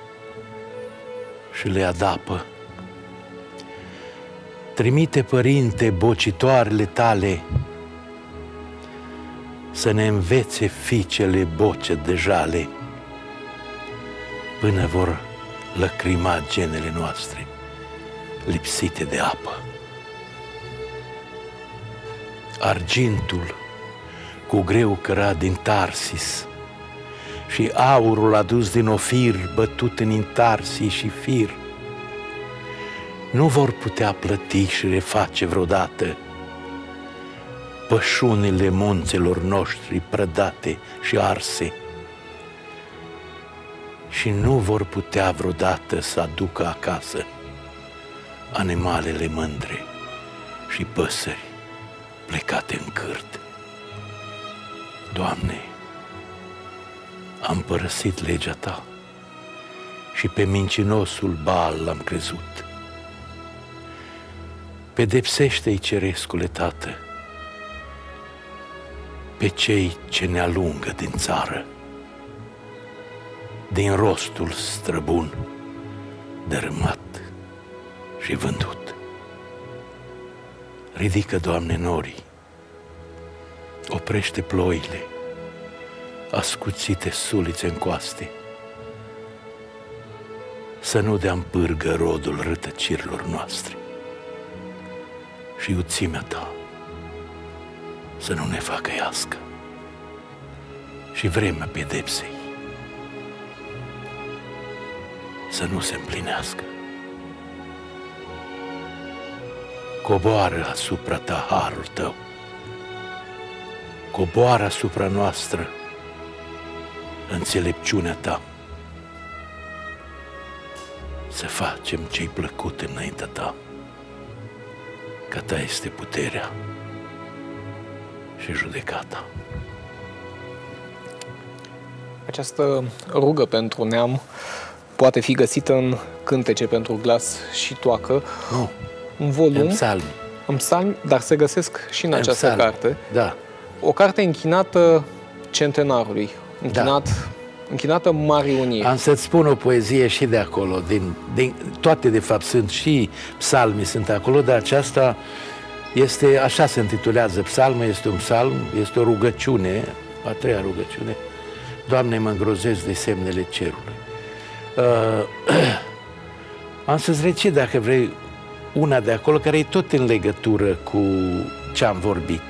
și le adapă. Trimite, Părinte, bocitoarele Tale să ne învețe fiicele boce de jale, până vor lăcrima genele noastre lipsite de apă. Argintul cu greu căra din Tarsis și aurul adus din Ofir, bătut în intarsii și fir, nu vor putea plăti și reface vreodată pășunile munților noștri prădate și arse, și nu vor putea vreodată să aducă acasă animalele mândre și păsări plecate în cârt. Doamne, am părăsit legea Ta și pe mincinosul Baal l-am crezut. Pedepsește-i, cerescule Tată, pe cei ce ne alungă din țară, din rostul străbun, dărâmat și vândut. Ridică, Doamne, norii, oprește ploile, ascuțite sulițe în coaste, să nu dea în pârgă rodul rătăcirilor noastre și iuțimea Ta să nu ne facă iască și vremea pedepsei să nu se împlinească. Coboară asupra Ta harul Tău, coboară asupra noastră înțelepciunea Ta, să facem ce-i plăcut înaintea Ta, că Ta este puterea și judecata. Această rugă pentru neam poate fi găsită în Cântece pentru glas și toacă, Nu, un volum, în psalmi. în psalmi, dar se găsesc și în această psalmi, carte. Da. O carte închinată centenarului, închinată Marii Uniri. Am să-ți spun o poezie și de acolo, toate de fapt sunt și psalmii sunt acolo, dar aceasta este, așa se intitulează psalmul, este un psalm, este o rugăciune, a treia rugăciune. Doamne, mă îngrozesc de semnele cerului. Am să-ți recit, dacă vrei, una de acolo, care e tot în legătură cu ce am vorbit.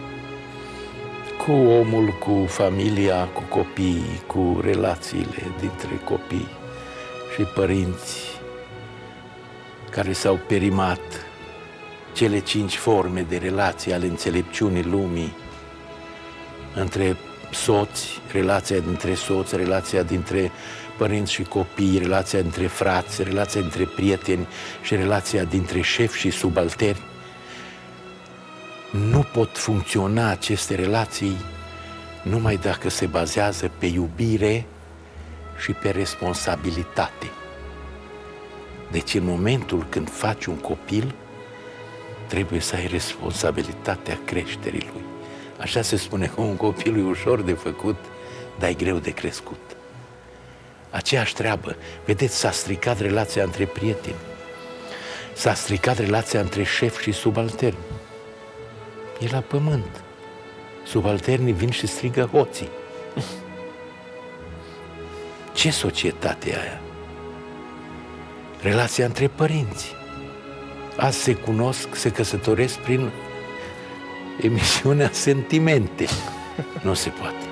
Cu omul, cu familia, cu copiii, cu relațiile dintre copii și părinți care s-au perimat cele 5 forme de relații ale înțelepciunii lumii între soți, relația dintre soți, relația dintre părinți și copii, relația dintre frați, relația dintre prieteni și relația dintre șef și subalterni. Nu pot funcționa aceste relații numai dacă se bazează pe iubire și pe responsabilitate. Deci în momentul când faci un copil, trebuie să ai responsabilitatea creșterii lui. Așa se spune că un copil e ușor de făcut, dar e greu de crescut. Aceeași treabă. Vedeți, s-a stricat relația între prieteni. S-a stricat relația între șef și subalterni. E la pământ. Subalternii vin și strigă hoții. Ce societate e aia? Relația între părinți. Azi se cunosc, se căsătoresc prin emisiunea Sentimente. Nu se poate.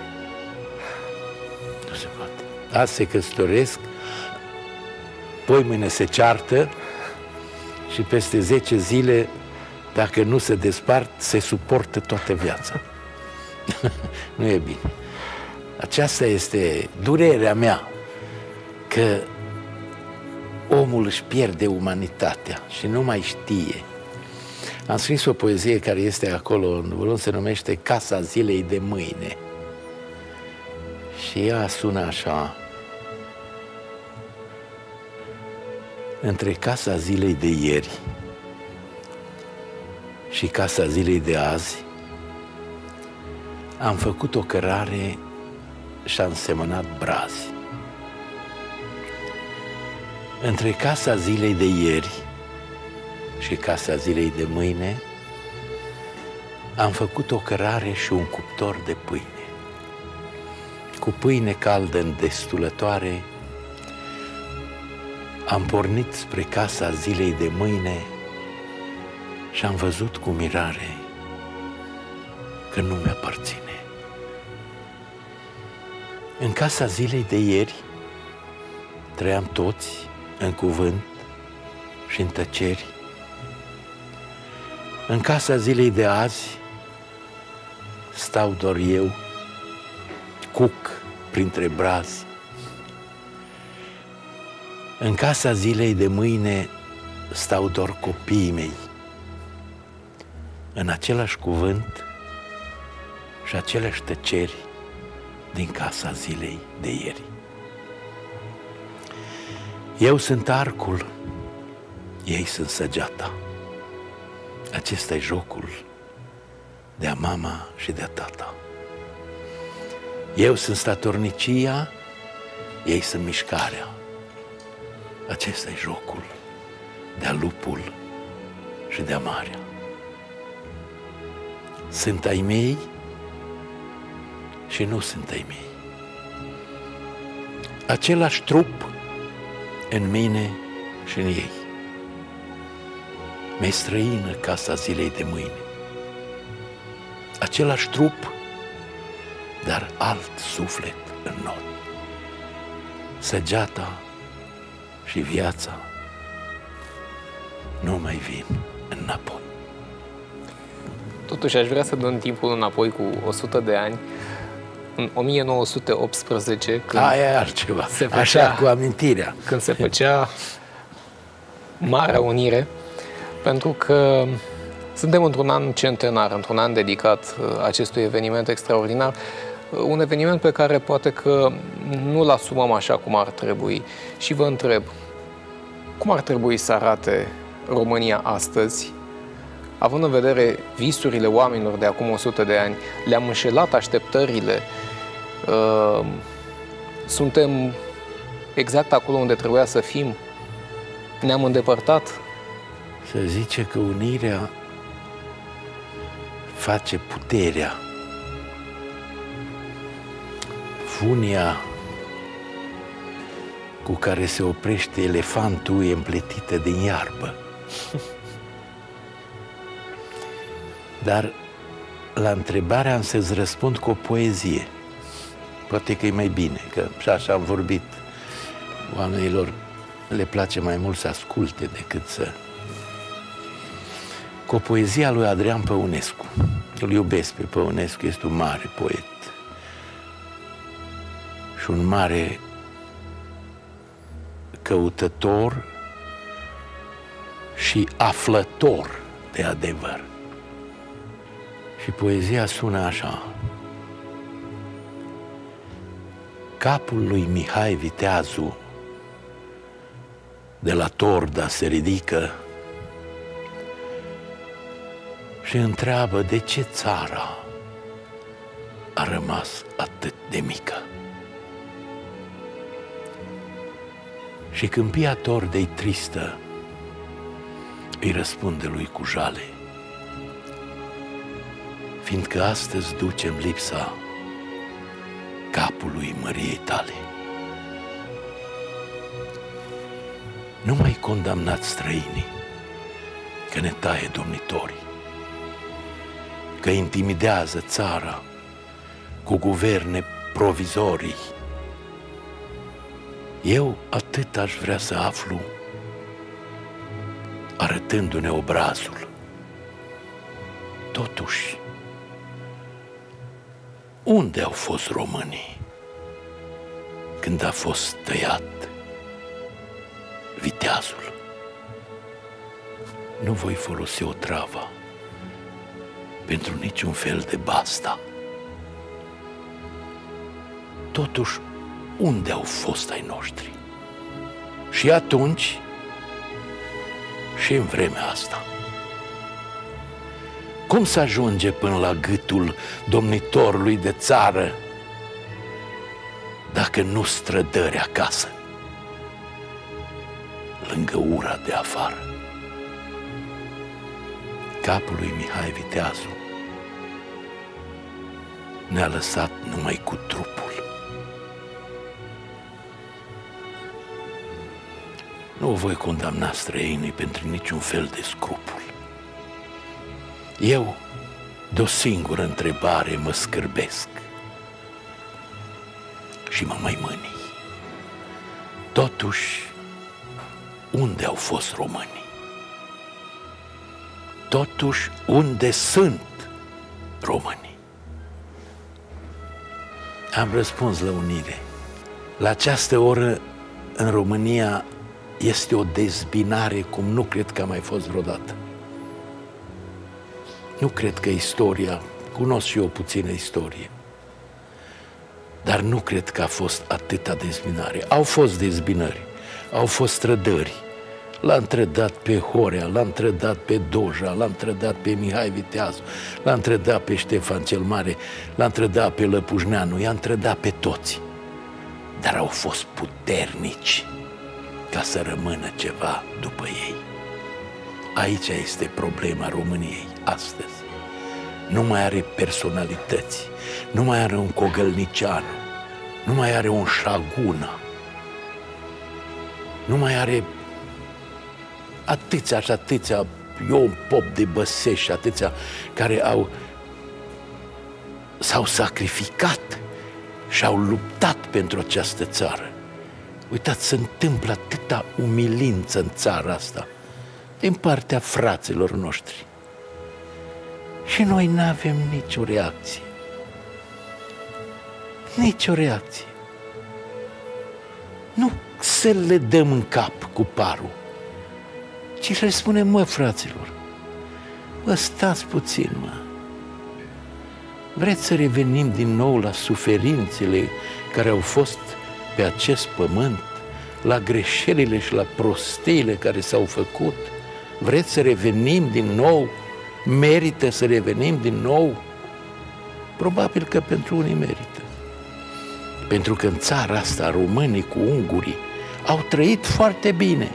Nu se poate. Azi se căsătoresc, poi mâine se ceartă și peste 10 zile, dacă nu se despart, se suportă toată viața. Nu e bine. Aceasta este durerea mea, că omul își pierde umanitatea și nu mai știe. Am scris o poezie care este acolo în volum, se numește Casa zilei de mâine. Și ea sună așa: între casa zilei de ieri și casa zilei de azi am făcut o cărare și am semănat brazi. Între casa zilei de ieri și casa zilei de mâine am făcut o cărare și un cuptor de pâine. Cu pâine caldă în destulătoare am pornit spre casa zilei de mâine și am văzut cu mirare că nu mi-aparține. În casa zilei de ieri trăiam toți în cuvânt și în tăceri. În casa zilei de azi stau doar eu, cuc printre brazi. În casa zilei de mâine stau doar copiii mei, în același cuvânt și aceleași tăceri din casa zilei de ieri. Eu sunt arcul, ei sunt săgeata. Acesta e jocul de-a mama și de-a tata. Eu sunt statornicia, ei sunt mișcarea. Acesta e jocul de-a lupul și de-a marea. Sunt ai mei și nu sunt ai mei. Același trup în mine și în ei. Mi-e străină casa zilei de mâine. Același trup, dar alt suflet în noi. Săgeata și viața nu mai vin înapoi. Totuși aș vrea să dăm timpul înapoi cu 100 de ani. În 1918, când aia e altceva, așa, cu amintirea. Când se făcea Marea Unire, pentru că suntem într-un an centenar, într-un an dedicat acestui eveniment extraordinar, un eveniment pe care poate că nu-l asumăm așa cum ar trebui. Și vă întreb, cum ar trebui să arate România astăzi, având în vedere visurile oamenilor de acum 100 de ani? Le-am înșelat așteptările? Suntem exact acolo unde trebuia să fim? Ne-am îndepărtat? Se zice că unirea face puterea. Funia cu care se oprește elefantul e împletită din iarbă. Dar la întrebarea am să-ți răspund cu o poezie. Poate că e mai bine, că și așa am vorbit. Oamenilor le place mai mult să asculte decât să... cu o poezie a lui Adrian Păunescu. Îl iubesc pe Păunescu, este un mare poet și un mare căutător și aflător de adevăr. Și poezia sună așa: capul lui Mihai Viteazu de la Torda se ridică și întreabă de ce țara a rămas atât de mică. Și câmpia Tordei tristă îi răspunde lui cu jale: fiindcă astăzi ducem lipsa capului măriei tale. Nu mai condamnați străinii că ne taie domnitorii, că intimidează țara cu guverne provizorii. Eu atât aș vrea să aflu, arătându-ne obrazul. Totuși, unde au fost românii când a fost tăiat Viteazul? Nu voi folosi o travă pentru niciun fel de basta. Totuși, unde au fost ai noștri? Și atunci, și în vremea asta. Cum să ajunge până la gâtul domnitorului de țară dacă nu strădări acasă, lângă ura de afară? Capul lui Mihai Viteazu ne-a lăsat numai cu trupul. Nu voi condamna străinii pentru niciun fel de scrupul. Eu de o singură întrebare mă scârbesc și mă mai mânii. Totuși, unde au fost românii? Totuși, unde sunt românii? Am răspuns la unire. La această oră, în România, este o dezbinare cum nu cred că a mai fost vreodată. Nu cred că istoria, cunosc și eu puțină istorie, dar nu cred că a fost atâta dezbinare. Au fost dezbinări, au fost trădări. L-am trădat pe Horea, l-am trădat pe Doja, l-am trădat pe Mihai Viteazu, l-am trădat pe Ștefan cel Mare, l-am trădat pe Lăpușneanu, i-am trădat pe toți. Dar au fost puternici ca să rămână ceva după ei. Aici este problema României astăzi. Nu mai are personalități, nu mai are un Cogălnicianu, nu mai are un Șaguna, nu mai are atâția și atâția Ion Pop de Băsești, atâția care s-au sacrificat și au luptat pentru această țară. Uitați, se întâmplă atâta umilință în țara asta din partea fraților noștri. Și noi nu avem nicio reacție. Nicio reacție. Nu să le dăm în cap cu parul, ci le spunem: mă, fraților, vă stați puțin, mă. Vreți să revenim din nou la suferințele care au fost pe acest pământ, la greșelile și la prostiile care s-au făcut? Vreți să revenim din nou? Merită să revenim din nou? Probabil că pentru unii merită. Pentru că în țara asta românii cu ungurii au trăit foarte bine.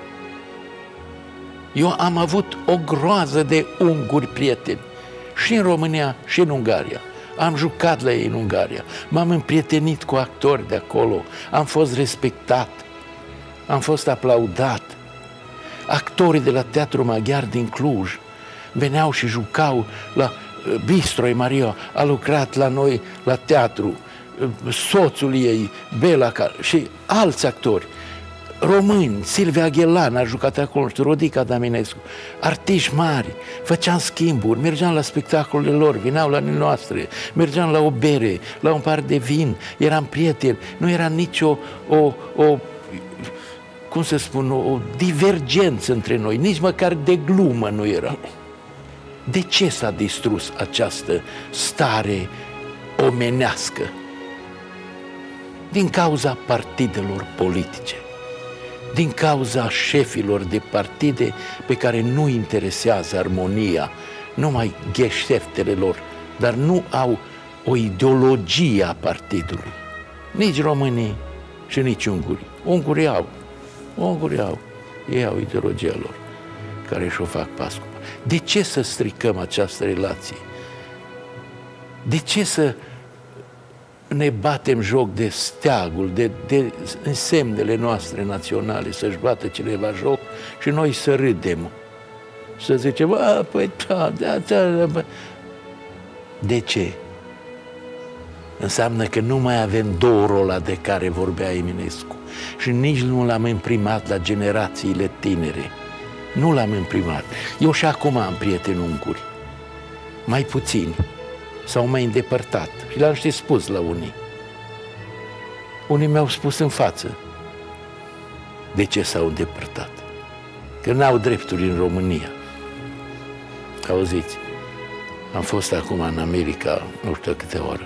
Eu am avut o groază de unguri prieteni, și în România și în Ungaria. Am jucat la ei în Ungaria, m-am împrietenit cu actori de acolo, am fost respectat, am fost aplaudat. Actorii de la Teatru Maghiar din Cluj veneau și jucau la Bistroi Maria, a lucrat la noi la teatru, soțul ei, Bela, și alți actori. români, Silvia Ghelan a jucat acolo, Rodica Daminescu, artiști mari, făceam schimburi, mergeam la spectacolele lor, vineau la noastre, mergeam la o bere, la un par de vin, eram prieteni, nu era nicio cum să spun, o divergență între noi, nici măcar de glumă nu era. De ce s-a distrus această stare omenească? Din cauza partidelor politice, din cauza șefilor de partide pe care nu interesează armonia, numai gheșeftele lor, dar nu au o ideologie a partidului. Nici românii și nici ungurii. Ungurii au. Ei au ideologia lor, care și-o fac pas cu pas. De ce să stricăm această relație? De ce să ne batem joc de steagul, de semnele noastre naționale, să-și bată cineva joc și noi să râdem? Să zicem, păi da. De ce? Înseamnă că nu mai avem dorul ăla de care vorbea Eminescu și nici nu l-am imprimat la generațiile tinere. Nu l-am imprimat. Eu și acum am prieteni unguri, mai puțini, s-au mai îndepărtat și le-am și spus la unii. Unii mi-au spus în față de ce s-au îndepărtat. Că n-au drepturi în România. Auziți, am fost acum în America, nu știu câte ore.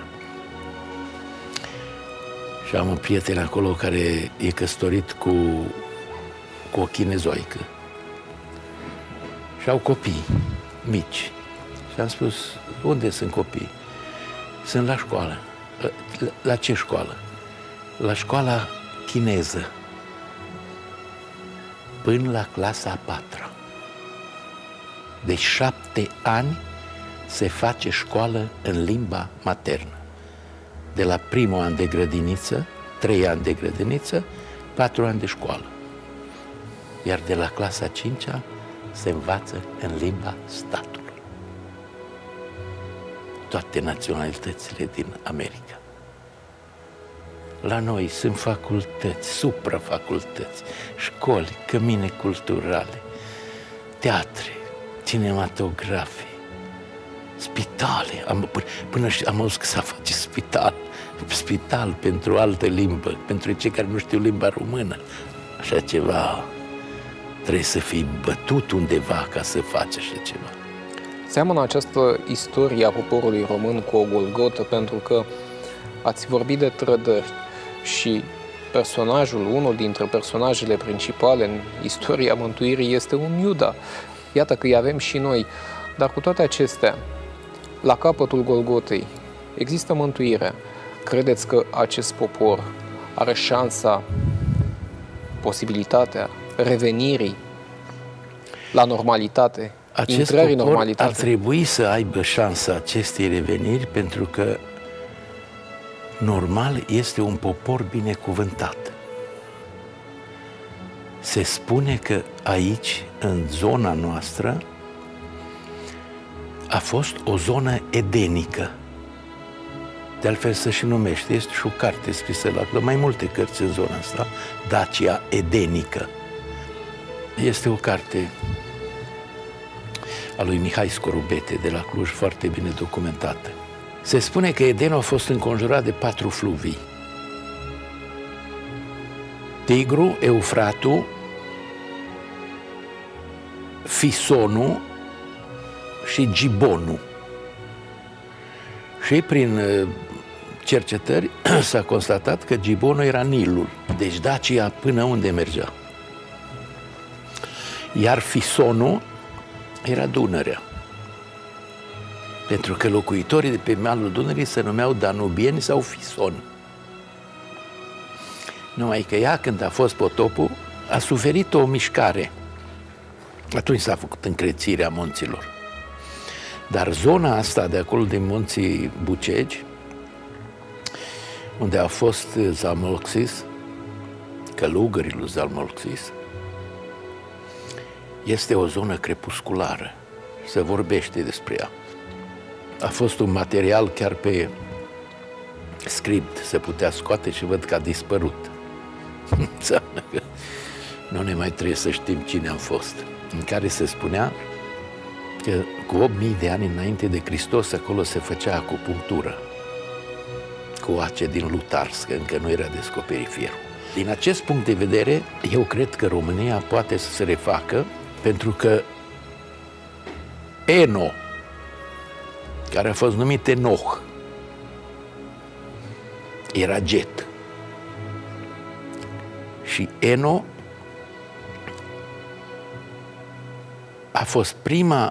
Și am un prieten acolo care e căsătorit cu o chinezoică. Și au copii mici. Și am spus, unde sunt copii? Sunt la școală. La ce școală? La școala chineză. Până la clasa a 4-a. Deci 7 ani se face școală în limba maternă. De la primul an de grădiniță, 3 ani de grădiniță, 4 ani de școală. Iar de la clasa 5-a se învață în limba statului. Toate naționalitățile din America. La noi sunt facultăți, suprafacultăți, școli, cămine culturale, teatre, cinematografe, spitale. Până am auzit că s-a face spital pentru altă limbă, pentru cei care nu știu limba română. Așa ceva, trebuie să fii bătut undeva ca să faci așa ceva. Seamănă această istorie a poporului român cu o Golgotă, pentru că ați vorbit de trădări și unul dintre personajele principale în istoria mântuirii este un Iuda. Iată că îi avem și noi. Dar cu toate acestea, la capătul Golgotei există mântuirea. Credeți că acest popor are șansa, posibilitatea revenirii la normalitate? Acest popor ar trebui să aibă șansa acestei reveniri, pentru că normal este un popor binecuvântat. Se spune că aici, în zona noastră, a fost o zonă edenică. De altfel se și numește, este și o carte scrisă la mai multe cărți în zona asta, Dacia Edenică. Este o carte a lui Mihai Scorubete de la Cluj, foarte bine documentată. Se spune că Edenul a fost înconjurat de 4 fluvii: Tigru, Eufratul, Fisonul și Gibonul. Și prin cercetări s-a constatat că Gibonul era Nilul. Deci Dacia până unde mergea? Iar Fisonul era Dunărea. Pentru că locuitorii de pe malul Dunării se numeau danubieni sau fisoni. Numai că ea, când a fost potopul, a suferit o mișcare. Atunci s-a făcut încrețirea munților. Dar zona asta de acolo, din munții Bucegi, unde a fost Zalmoxis, călugării lui Zalmoxis, este o zonă crepusculară. Se vorbește despre ea. A fost un material chiar pe script, se putea scoate și văd că a dispărut. Înseamnă că nu ne mai trebuie să știm cine am fost, în care se spunea că cu 8000 de ani înainte de Hristos acolo se făcea acupunctură cu ace din Lutarsk, încă nu era descoperit fierul. Din acest punct de vedere, eu cred că România poate să se refacă, pentru că Eno, care a fost numit Enoch, era get. Și Eno a fost prima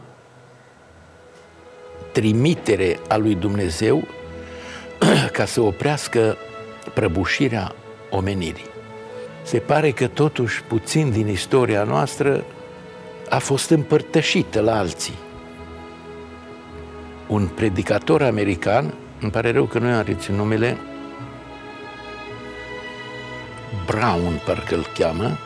trimitere a lui Dumnezeu ca să oprească prăbușirea omenirii. Se pare că totuși puțin din istoria noastră a fost împărtășită la alții. Un predicator american, îmi pare rău că nu i-am reținut numele, Brown, parcă îl cheamă,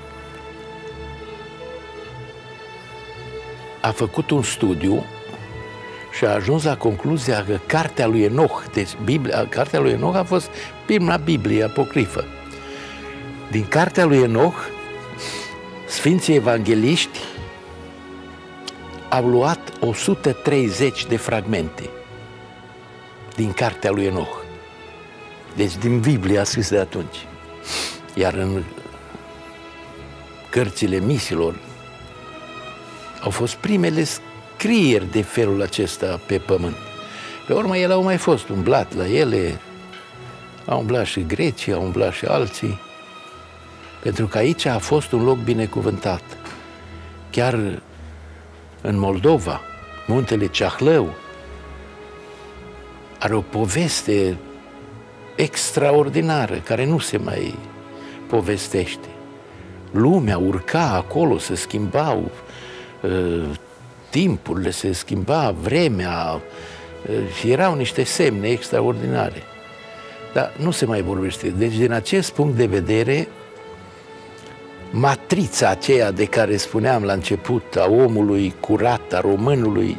a făcut un studiu și a ajuns la concluzia că cartea lui Enoch, deci cartea lui Enoch a fost prima Biblie apocrifă. Din cartea lui Enoch, Sfinții Evangeliști au luat 130 de fragmente din cartea lui Enoch. Deci din Biblia scris de atunci. Iar în cărțile misilor au fost primele scrieri de felul acesta pe pământ. Pe urmă, ele au mai fost umblat la ele, au umblat și grecii, au umblat și alții, pentru că aici a fost un loc binecuvântat. Chiar în Moldova, muntele Ceahlău are o poveste extraordinară, care nu se mai povestește. Lumea urca acolo, se schimbau timpurile, se schimba vremea, erau niște semne extraordinare. Dar nu se mai vorbește. Deci, din acest punct de vedere, matrița aceea de care spuneam la început, a omului curat, a românului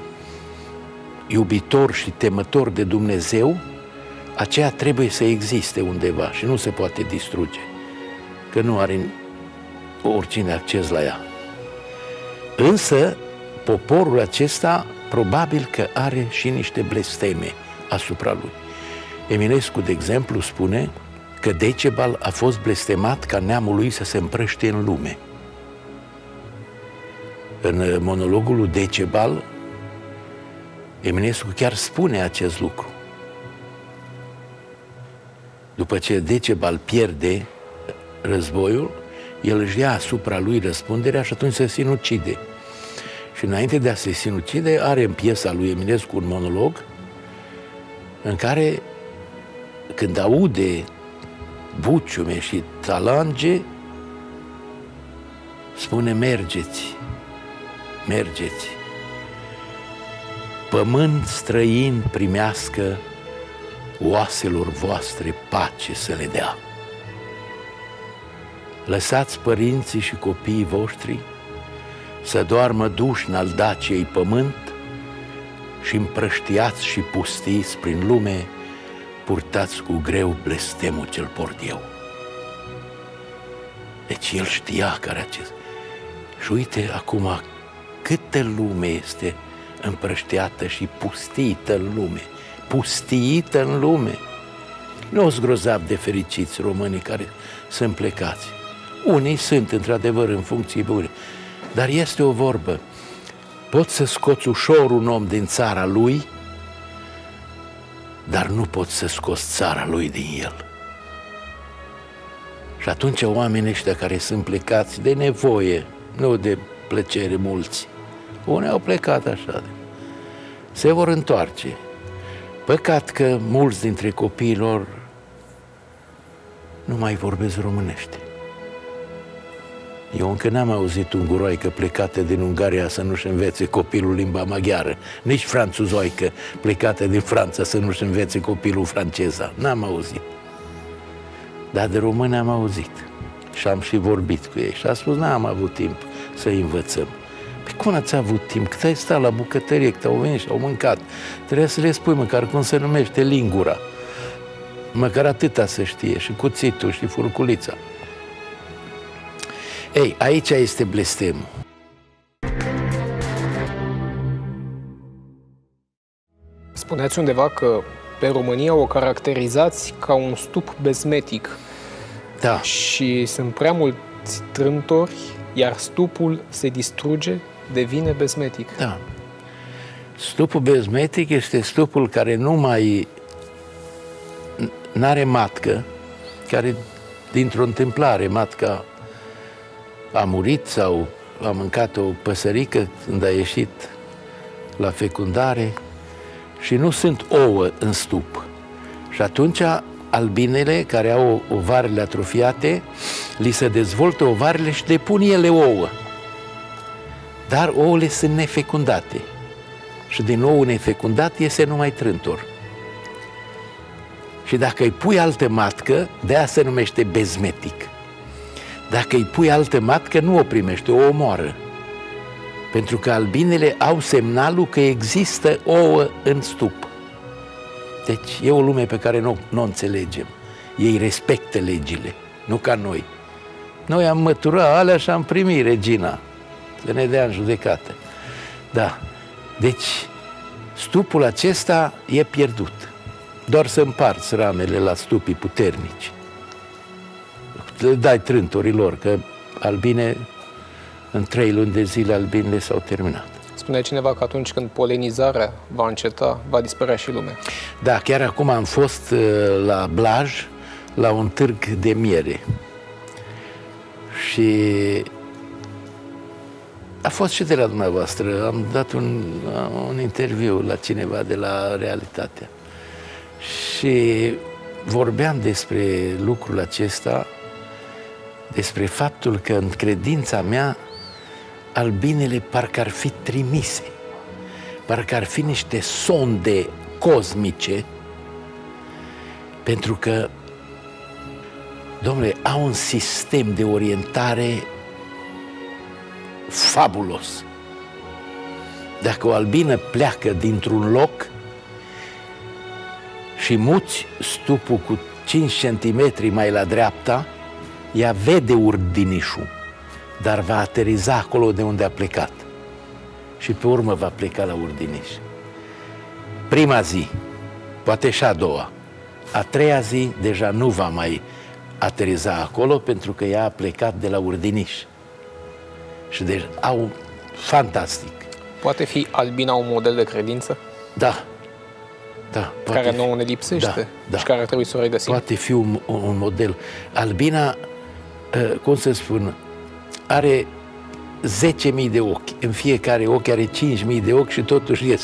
iubitor și temător de Dumnezeu, aceea trebuie să existe undeva și nu se poate distruge, că nu are oricine acces la ea. Însă, poporul acesta probabil că are și niște blesteme asupra lui. Eminescu, de exemplu, spune că Decebal a fost blestemat ca neamul lui să se împrăște în lume. În monologul lui Decebal, Eminescu chiar spune acest lucru. După ce Decebal pierde războiul, el își ia asupra lui răspunderea și atunci se sinucide. Și înainte de a se sinucide, are în piesa lui Eminescu un monolog în care, când aude buciume și talange, spune: mergeți, mergeți, pământ străin primească, oaselor voastre pace să le dea. Lăsați părinții și copiii voștri să doarmă duși în al Daciei pământ și împrăștiați și pustiți prin lume, purtați cu greu blestemul ce-l port eu. Deci el știa care acest. Și uite acum câtă lume este împrăștiată și pustită în lume. Pustită în lume. Nu-s grozav de fericiți românii care sunt plecați. Unii sunt, într-adevăr, în funcții bune. Dar este o vorbă. Poți să scoți ușor un om din țara lui, dar nu poți să scoți țara lui din el. Și atunci oamenii ăștia care sunt plecați de nevoie, nu de plăcere mulți, unii au plecat așa, se vor întoarce. Păcat că mulți dintre copiilor nu mai vorbesc românește. Eu încă n-am auzit unguroaică plecată din Ungaria să nu-și învețe copilul limba maghiară, nici franțuzoică plecată din Franța să nu-și învețe copilul franceza. N-am auzit. Dar de români am auzit și am și vorbit cu ei și a spus: n-am avut timp să-i învățăm. Păi cum ați avut timp? Cât ai stat la bucătărie, cât au venit și au mâncat? Trebuie să le spui măcar cum se numește lingura. Măcar atâta să știe, și cuțitul și furculița. Ei, aici este blestemul. Spuneați undeva că pe România o caracterizați ca un stup bezmetic. Da. Și sunt prea mulți trântori, iar stupul se distruge, devine bezmetic. Da. Stupul bezmetic este stupul care nu mai n-are matcă, care dintr-o întâmplare matca a murit sau a mâncat o păsărică când a ieșit la fecundare și nu sunt ouă în stup. Și atunci albinele care au ovarele atrofiate, li se dezvoltă ovarele și depun ele ouă. Dar ouăle sunt nefecundate. Și din ou nefecundat iese numai trântor. Și dacă îi pui altă matcă, de-aia se numește bezmetic. Dacă îi pui altă matcă, nu o primește, o omoară. Pentru că albinele au semnalul că există ouă în stup. Deci e o lume pe care nu o înțelegem. Ei respectă legile, nu ca noi. Noi am măturat alea și am primit regina să ne dea în judecată. Da. Deci stupul acesta e pierdut. Doar să împarți ramele la stupii puternici. Le dai trântorilor, că albine, în 3 luni de zile, albinele s-au terminat. Spune cineva că atunci când polenizarea va înceta, va dispărea și lumea. Da, chiar acum am fost la Blaj, la un târg de miere. Și a fost și de la dumneavoastră. Am dat un interviu la cineva de la Realitatea. Și vorbeam despre lucrul acesta, despre faptul că în credința mea albinele parcă ar fi trimise, parcă ar fi niște sonde cosmice, pentru că, domnule, au un sistem de orientare fabulos. Dacă o albină pleacă dintr-un loc și muți stupul cu 5 cm mai la dreapta, ea vede urdinișul, dar va ateriza acolo de unde a plecat. Și pe urmă va pleca la urdiniș. Prima zi, poate și a doua. A treia zi deja nu va mai ateriza acolo pentru că ea a plecat de la urdiniș. Și deci au fantastic. Poate fi albina un model de credință? Da. Da, care nouă ne lipsește și care ar trebui să o regăsim. Poate fi un model. Albina, cum să spun, are 10.000 de ochi. În fiecare ochi are 5.000 de ochi și totuși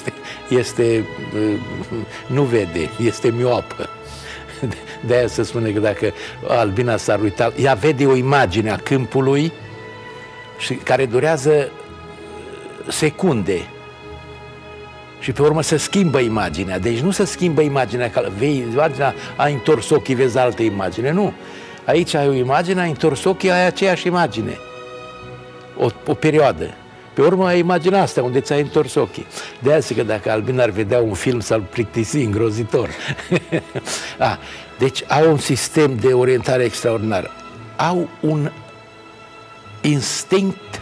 nu vede, este mioapă. De-aia se spune că dacă albina s-ar uita, ea vede o imagine a câmpului și care durează secunde. Și pe urmă se schimbă imaginea. Deci nu se schimbă imaginea, că imaginea a întors ochii, vezi altă imagine. Nu. Aici ai o imagine, ai întors ochii, ai aceeași imagine. O perioadă. Pe urmă ai imaginea asta, unde ți-ai întors ochii. De aia zic că dacă albina ar vedea un film, s-ar plictisi îngrozitor. Deci au un sistem de orientare extraordinar. Au un instinct.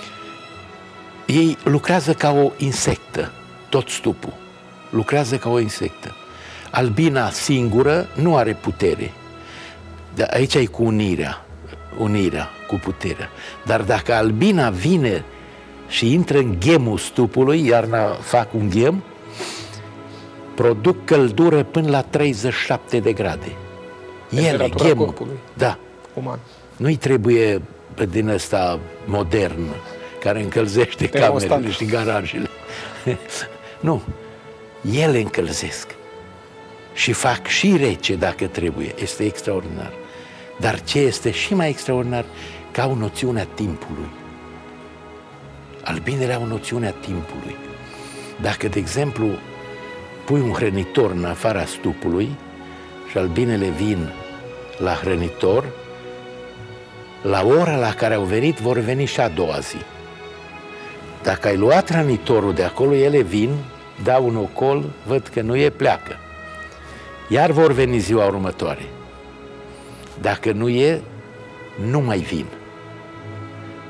Ei lucrează ca o insectă. Tot stupul lucrează ca o insectă. Albina singură nu are putere. Aici e cu unirea cu puterea. Dar dacă albina vine și intră în ghemul stupului, iarna fac un ghem, produc căldură până la 37 de grade. Ele, ghemul, corpului uman. Nu-i trebuie din ăsta modern, care încălzește camerele și garajele. Nu, ele încălzesc și fac și rece dacă trebuie. Este extraordinar. Dar ce este și mai extraordinar, că au noțiunea timpului. Albinele au noțiunea timpului. Dacă, de exemplu, pui un hrănitor în afara stupului și albinele vin la hrănitor, la ora la care au venit, vor veni și a doua zi. Dacă ai luat hrănitorul de acolo, ele vin, dau un ocol, văd că nu e, pleacă. Iar vor veni ziua următoare. Dacă nu e, nu mai vin.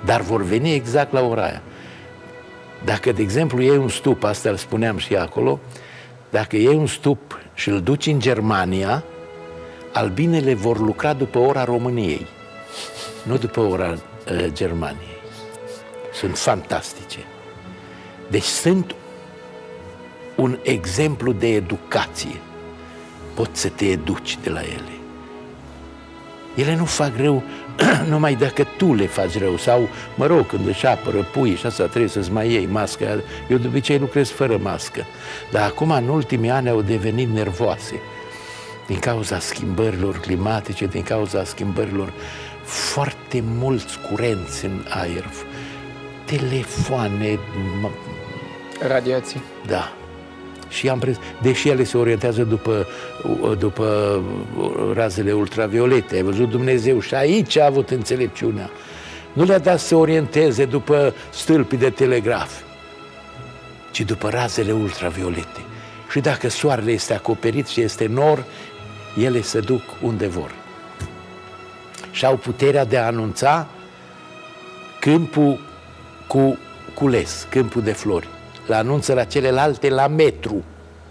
dar vor veni exact la ora aia. Dacă, de exemplu, iei un stup, asta îl spuneam și acolo, dacă iei un stup și îl duci în Germania, albinele vor lucra după ora României, nu după ora Germaniei. Sunt fantastice. Deci sunt un exemplu de educație. Poți să te educi de la ele. Ele nu fac rău numai dacă tu le faci rău. Sau, mă rog, când își apără puii și asta trebuie să-ți mai iei masca. Eu de obicei lucrez fără mască. Dar acum, în ultimii ani, au devenit nervoase. Din cauza schimbărilor climatice, din cauza schimbărilor foarte mulți curenți în aer, telefoane, radiații. Da. Și deși ele se orientează după razele ultraviolete, ai văzut Dumnezeu și aici a avut înțelepciunea. Nu le-a dat să se orienteze după stâlpii de telegraf, ci după razele ultraviolete. Și dacă soarele este acoperit și este nor, ele se duc unde vor. Și au puterea de a anunța câmpul cu cules, câmpul de flori. Le anunță la celelalte la metru.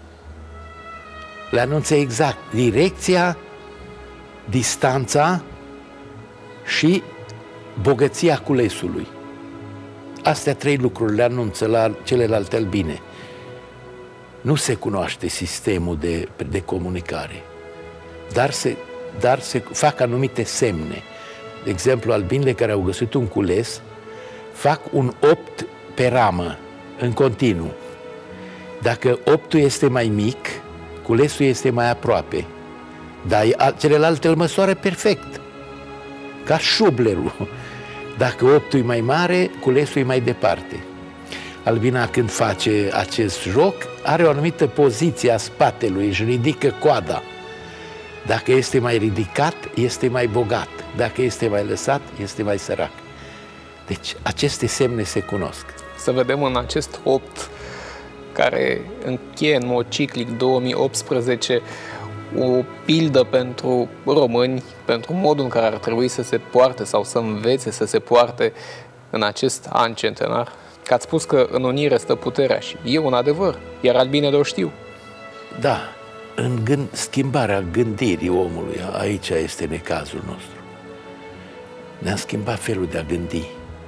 Le anunță exact direcția, distanța și bogăția culesului. Astea trei lucruri le anunță la celelalte albine. Nu se cunoaște sistemul de comunicare, dar se fac anumite semne. De exemplu, albinele care au găsit un cules fac un opt pe ramă, în continuu. Dacă optul este mai mic, culesul este mai aproape, dar celelalte îl măsoară perfect, ca șublerul. Dacă optul e mai mare, culesul e mai departe. Albina, când face acest joc, are o anumită poziție a spatelui, își ridică coada. Dacă este mai ridicat, este mai bogat. Dacă este mai lăsat, este mai sărac. Deci, aceste semne se cunosc. Să vedem în acest 8 care încheie în mod ciclic 2018 o pildă pentru români, pentru modul în care ar trebui să se poarte sau să învețe să se poarte în acest an centenar. Că ați spus că în unire stă puterea și e un adevăr, iar albinele o știu. Da, în schimbarea gândirii omului, aici este necazul nostru. Ne-am schimbat felul de a gândi.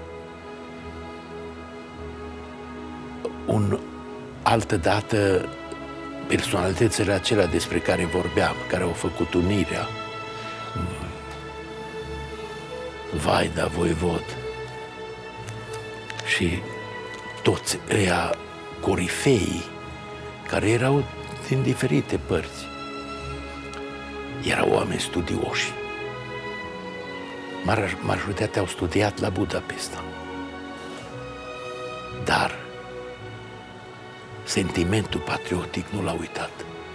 Altă dată, personalitățile acelea despre care vorbeam, care au făcut unirea, Vaida, Voivod și toți ăia corifeii care erau din diferite părți, erau oameni studioși. Majoritatea au studiat la Budapesta, dar sentimentul patriotic nu l-a uitat.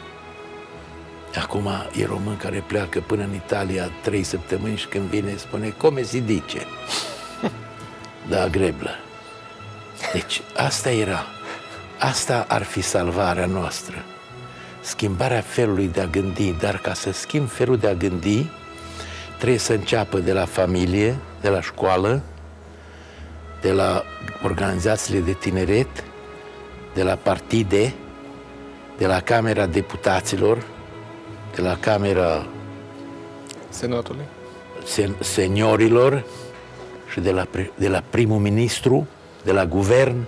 Acum e român care pleacă până în Italia 3 săptămâni și când vine spune come si dice? Da, greblă. Deci asta era. Asta ar fi salvarea noastră. Schimbarea felului de a gândi. Dar ca să schimb felul de a gândi, trebuie să înceapă de la familie, de la școală, de la organizațiile de tineret, de la partide, de la Camera Deputaților, de la Camera Senatului, Seniorilor și de la primul ministru, de la guvern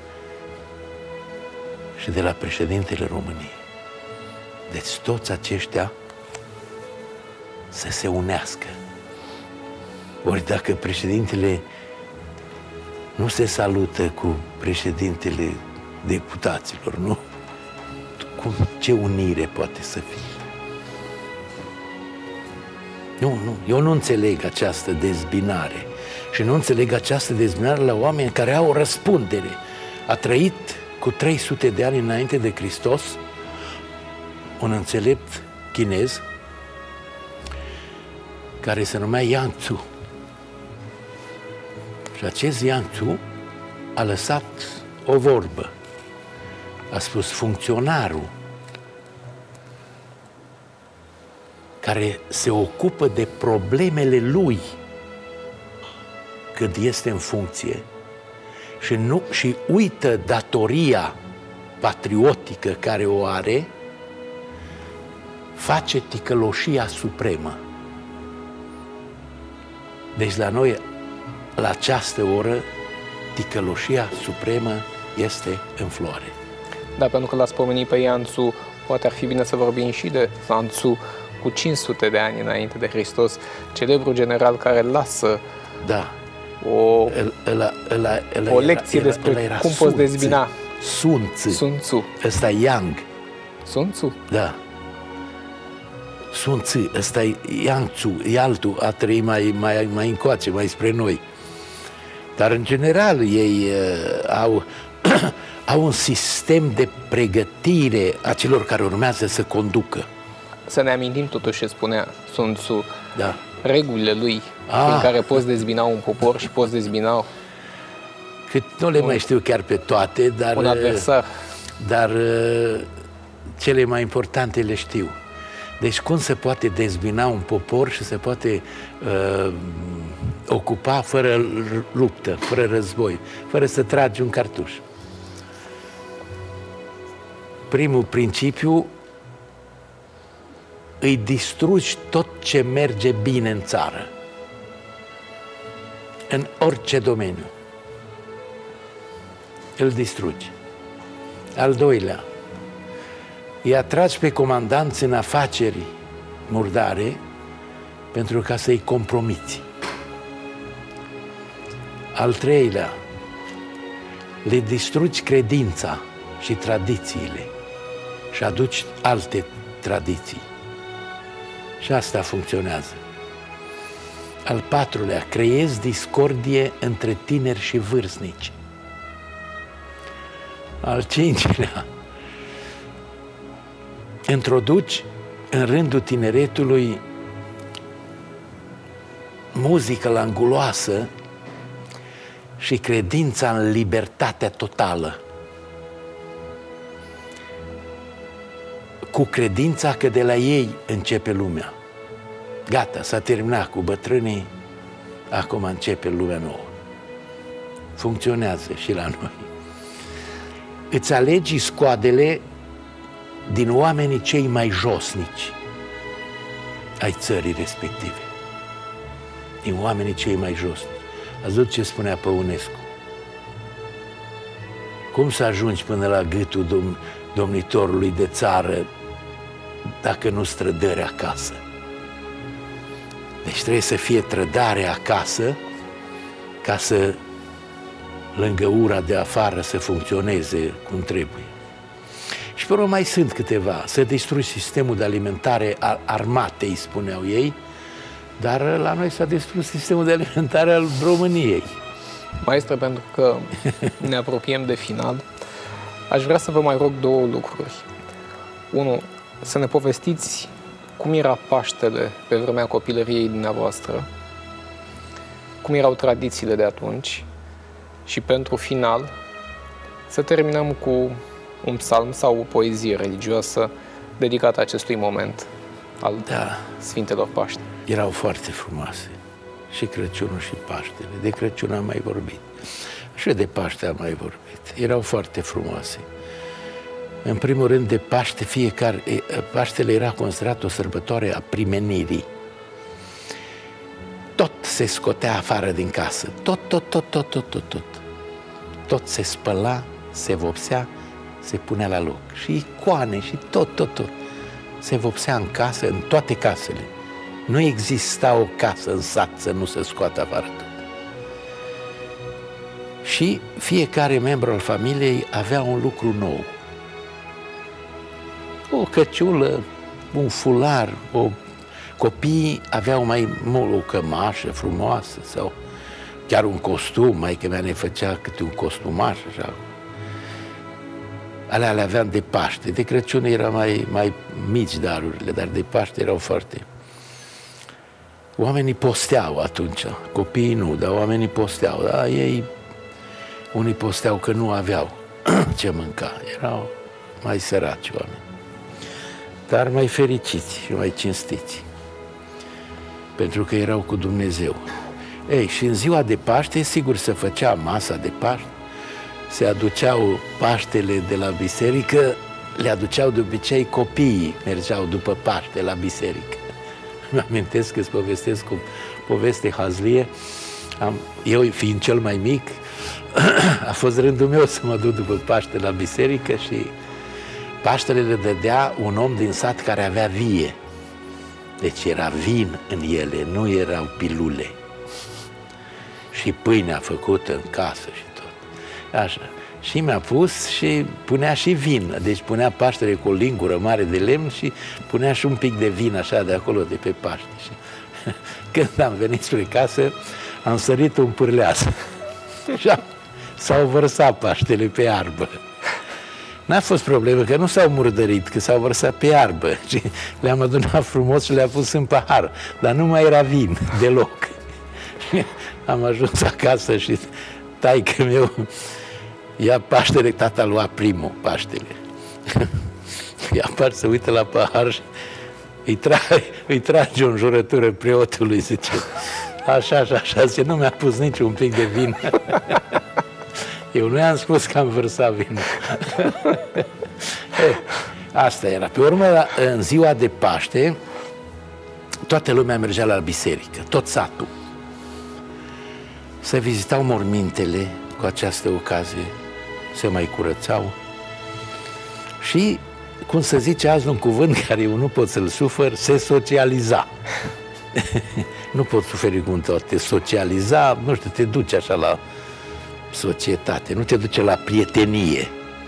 și de la președintele României. Deci toți aceștia să se unească. Ori dacă președintele nu se salută cu președintele deputaților, nu? Ce unire poate să fie? Nu, eu nu înțeleg această dezbinare. Și nu înțeleg această dezbinare la oameni care au o răspundere. A trăit cu 300 de ani înainte de Hristos un înțelept chinez care se numea Yang Tzu. Și acest Yang Tzu a lăsat o vorbă. A spus: funcționarul care se ocupă de problemele lui cât este în funcție și uită datoria patriotică care o are, face ticăloșia supremă. Deci la noi, la această oră, ticăloșia supremă este în floare. Da, pentru că l-ați pomenit pe Ianțu, poate ar fi bine să vorbim și de Ianțu cu 500 de ani înainte de Hristos, celebrul general care lasă o lecție despre cum poți dezbina. Sun Tzu. Ăsta e Yang. Sun Tzu? Da. Sun Tzu, ăsta e Yang Tzu, e altul, a trăit mai încoace, mai spre noi. Dar în general ei au un sistem de pregătire a celor care urmează să conducă. Să ne amintim totuși ce spunea Sun Tzu, da. Regulile lui prin care poți dezbina un popor și poți dezbina cât nu le mai știu chiar pe toate, dar un adversar. Dar cele mai importante le știu. Deci cum se poate dezbina un popor și se poate ocupa fără luptă, fără război, fără să tragi un cartuș. Primul principiu, îi distrugi tot ce merge bine în țară, în orice domeniu. Îl distrugi. Al doilea, îi atragi pe comandanți în afaceri murdare pentru ca să-i compromiți. Al treilea, le distrugi credința și tradițiile și aduci alte tradiții. Și asta funcționează. Al patrulea, creezi discordie între tineri și vârstnici. Al cincilea, introduci în rândul tineretului muzică languloasă și credința în libertatea totală. Cu credința că de la ei începe lumea. Gata, s-a terminat cu bătrânii, acum începe lumea nouă. Funcționează și la noi. Îți alegi scoadele din oamenii cei mai josnici ai țării respective. Din oamenii cei mai josnici. Ați văzut ce spunea Păunescu? Cum să ajungi până la gâtul domnitorului de țară dacă nu strădări acasă? Deci trebuie să fie trădare acasă ca să, lângă ura de afară, să funcționeze cum trebuie. Și pe urmă mai sunt câteva. Să distrugi sistemul de alimentare al armatei, spuneau ei, dar la noi s-a distrus sistemul de alimentare al României. Maestre, pentru că ne apropiem de final, aș vrea să vă mai rog două lucruri. Unu, să ne povestiți cum era Paștele pe vremea copilăriei dumneavoastră, cum erau tradițiile de atunci și pentru final să terminăm cu un psalm sau o poezie religioasă dedicată acestui moment al Sfintelor Paști. Erau foarte frumoase. Și Crăciunul și Paștele. De Crăciun am mai vorbit. Și de Paște am mai vorbit. Erau foarte frumoase. În primul rând, de Paște, Paștele era considerat o sărbătoare a primenirii. Tot se scotea afară din casă. Tot. Tot se spăla, se vopsea, se punea la loc. Și icoane și tot. Se vopsea în casă, în toate casele. Nu exista o casă în sat să nu se scoată afară tot. Și fiecare membru al familiei avea un lucru nou. O căciulă, un fular, copiii aveau mai mult o cămașă frumoasă sau chiar un costum, maică mea ne făcea câte un costumaș, așa. Alea le aveam de Paște. De Crăciun era mai mici darurile, dar de Paște erau foarte... Oamenii posteau atunci, copiii nu, dar oamenii posteau. Da, unii posteau că nu aveau ce mânca, erau mai săraci oameni, dar mai fericiți și mai cinstiți, pentru că erau cu Dumnezeu. Ei, și în ziua de Paște, sigur, se făcea masa de Paște, se aduceau Paștele de la biserică, le aduceau de obicei copiii, mergeau după Paște la biserică. Îmi amintesc că îți povestesc cu poveste hazlie. Eu, fiind cel mai mic, a fost rândul meu să mă duc după Paște la biserică și Paștele le dădea un om din sat care avea vie. Deci era vin în ele, nu erau pilule. Și pâinea făcută în casă și tot. Așa. Și mi-a pus și punea și vin. Deci punea Paștele cu o lingură mare de lemn și punea și un pic de vin așa de acolo, de pe Paște. Și când am venit spre casă, am sărit un pârleas. Și s-au vărsat Paștele pe iarbă. N-a fost problemă, că nu s-au murdărit, că s-au vărsat pe iarbă. Și le-am adunat frumos și le-am pus în pahar. Dar nu mai era vin deloc. Am ajuns acasă și taică meu ia Paștele, tata lua primul Paștele. Ia par să uită la pahar și îi trage o înjurătură preotului, zice, așa și așa, zice, nu mi-a pus niciun pic de vin. Eu nu i-am spus că am vărsat vin. Asta era. Pe urmă, în ziua de Paște, toată lumea mergea la biserică, tot satul. Se vizitau mormintele cu această ocazie, se mai curățau și, cum se zice azi un cuvânt care eu nu pot să-l sufăr, se socializa. Nu pot suferi cuvântul, te socializa, nu știu, te duci așa la societate, nu te duce la prietenie.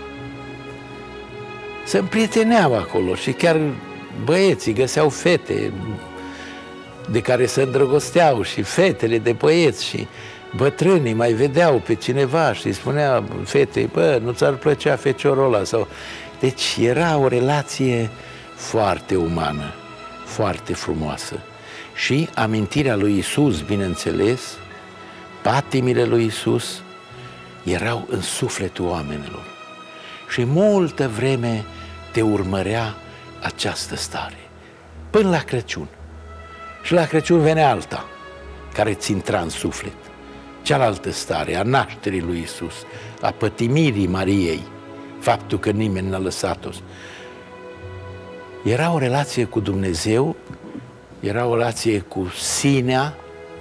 Se împrieteneau acolo și chiar băieții găseau fete de care se îndrăgosteau și fetele de băieți și bătrânii mai vedeau pe cineva și spunea fetei, bă, nu ți-ar plăcea feciorul ăla? Sau... Deci era o relație foarte umană, foarte frumoasă. Și amintirea lui Iisus, bineînțeles, patimile lui Iisus erau în sufletul oamenilor. Și multă vreme te urmărea această stare, până la Crăciun. Și la Crăciun venea alta, care ți intra în suflet. Cealaltă stare, a nașterii lui Iisus, a pătimirii Mariei, faptul că nimeni n-a lăsat-o. Era o relație cu Dumnezeu, era o relație cu sinea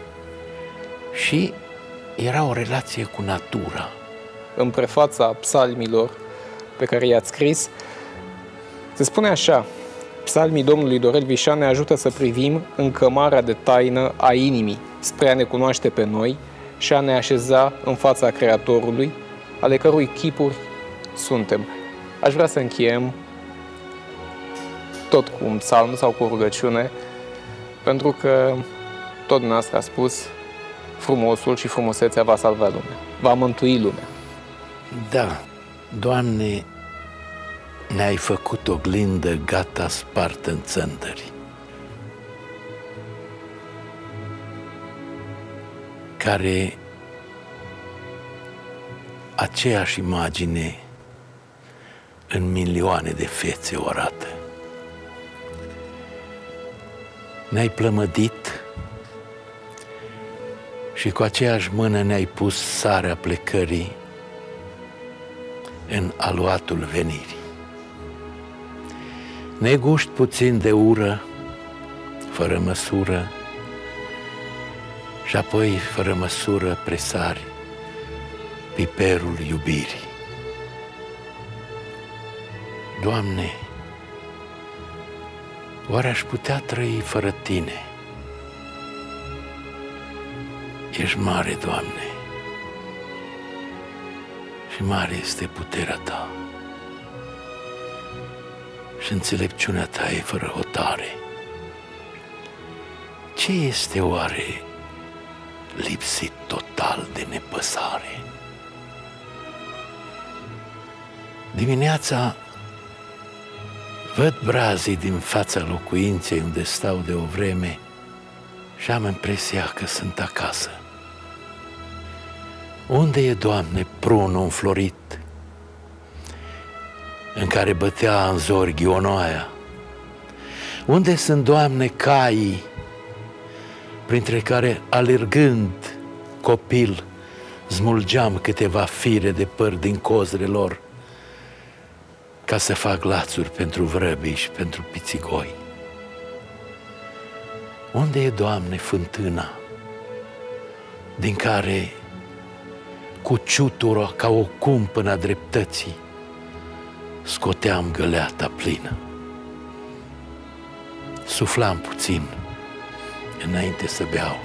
și era o relație cu natura. În prefața psalmilor pe care i-ați scris, se spune așa: psalmii Domnului Dorel Vișan ne ajută să privim în cămara de taină a inimii, spre a ne cunoaște pe noi și a ne așeza în fața Creatorului, ale cărui chipuri suntem. Aș vrea să încheiem tot cu un psalm sau cu o rugăciune, pentru că tot dumneavoastră a spus, frumosul și frumusețea va salva lumea, va mântui lumea. Da, Doamne, ne-ai făcut oglindă gata spartă în țândări, care aceeași imagine în milioane de fețe o arată. Ne-ai plămădit și cu aceeași mână ne-ai pus sarea plecării în aluatul venirii. Ne guști puțin de ură, fără măsură, și apoi, fără măsură, presari piperul iubirii. Doamne, oare aș putea trăi fără Tine? Ești mare, Doamne, și mare este puterea Ta și înțelepciunea Ta e fără hotare. Ce este oare lipsit total de nepăsare? Dimineața văd brazii din fața locuinței unde stau de o vreme și am impresia că sunt acasă. Unde e, Doamne, prunul înflorit în care bătea în zori ghionoaia? Unde sunt, Doamne, caii printre care, alergând, copil, smulgeam câteva fire de păr din cozile lor ca să fac lațuri pentru vrăbii și pentru pițigoi. Unde e, Doamne, fântâna din care cu ciutură ca o cumpănă a dreptății scoteam găleata plină? Suflam puțin înainte să beau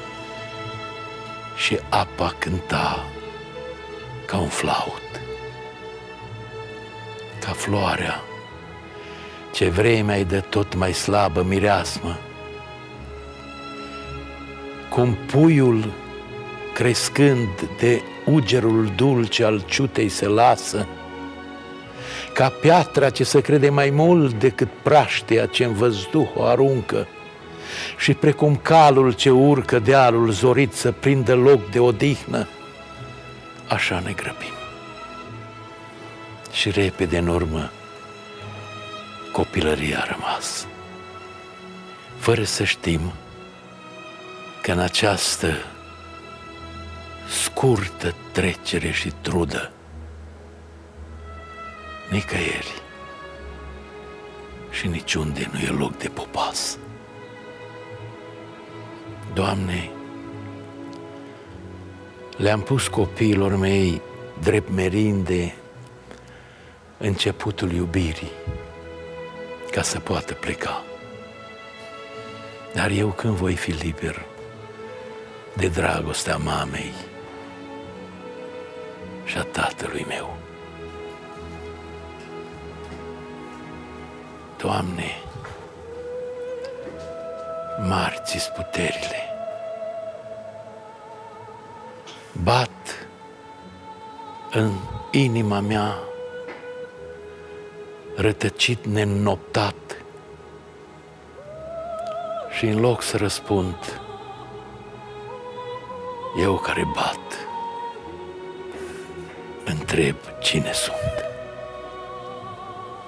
și apa cânta ca un flaut, ca floarea ce vremea-i dă tot mai slabă mireasmă, cum puiul crescând de ugerul dulce al ciutei se lasă, ca piatra ce se crede mai mult decât praștea ce în văzduh o aruncă, și precum calul ce urcă dealul zorit să prindă loc de odihnă, așa ne grăbim. Și repede în urmă copilăria a rămas, fără să știm că în această scurtă trecere și trudă nicăieri și niciunde nu e loc de popas. Doamne, le-am pus copiilor mei drept merinde începutul iubirii, ca să poată pleca. Dar eu când voi fi liber de dragostea mamei și a tatălui meu? Doamne, mari ți-s puterile, bat în inima mea rătăcit neînnoptat și în loc să răspund, eu care bat, întreb cine sunt.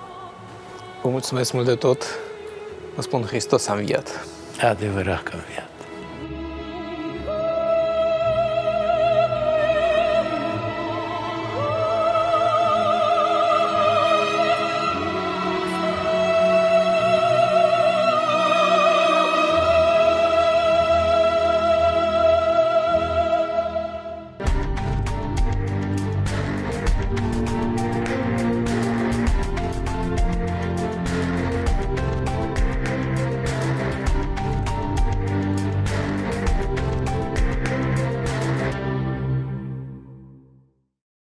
Vă mulțumesc mult de tot. Vă spun, Hristos a înviat. Adevărat că a înviat.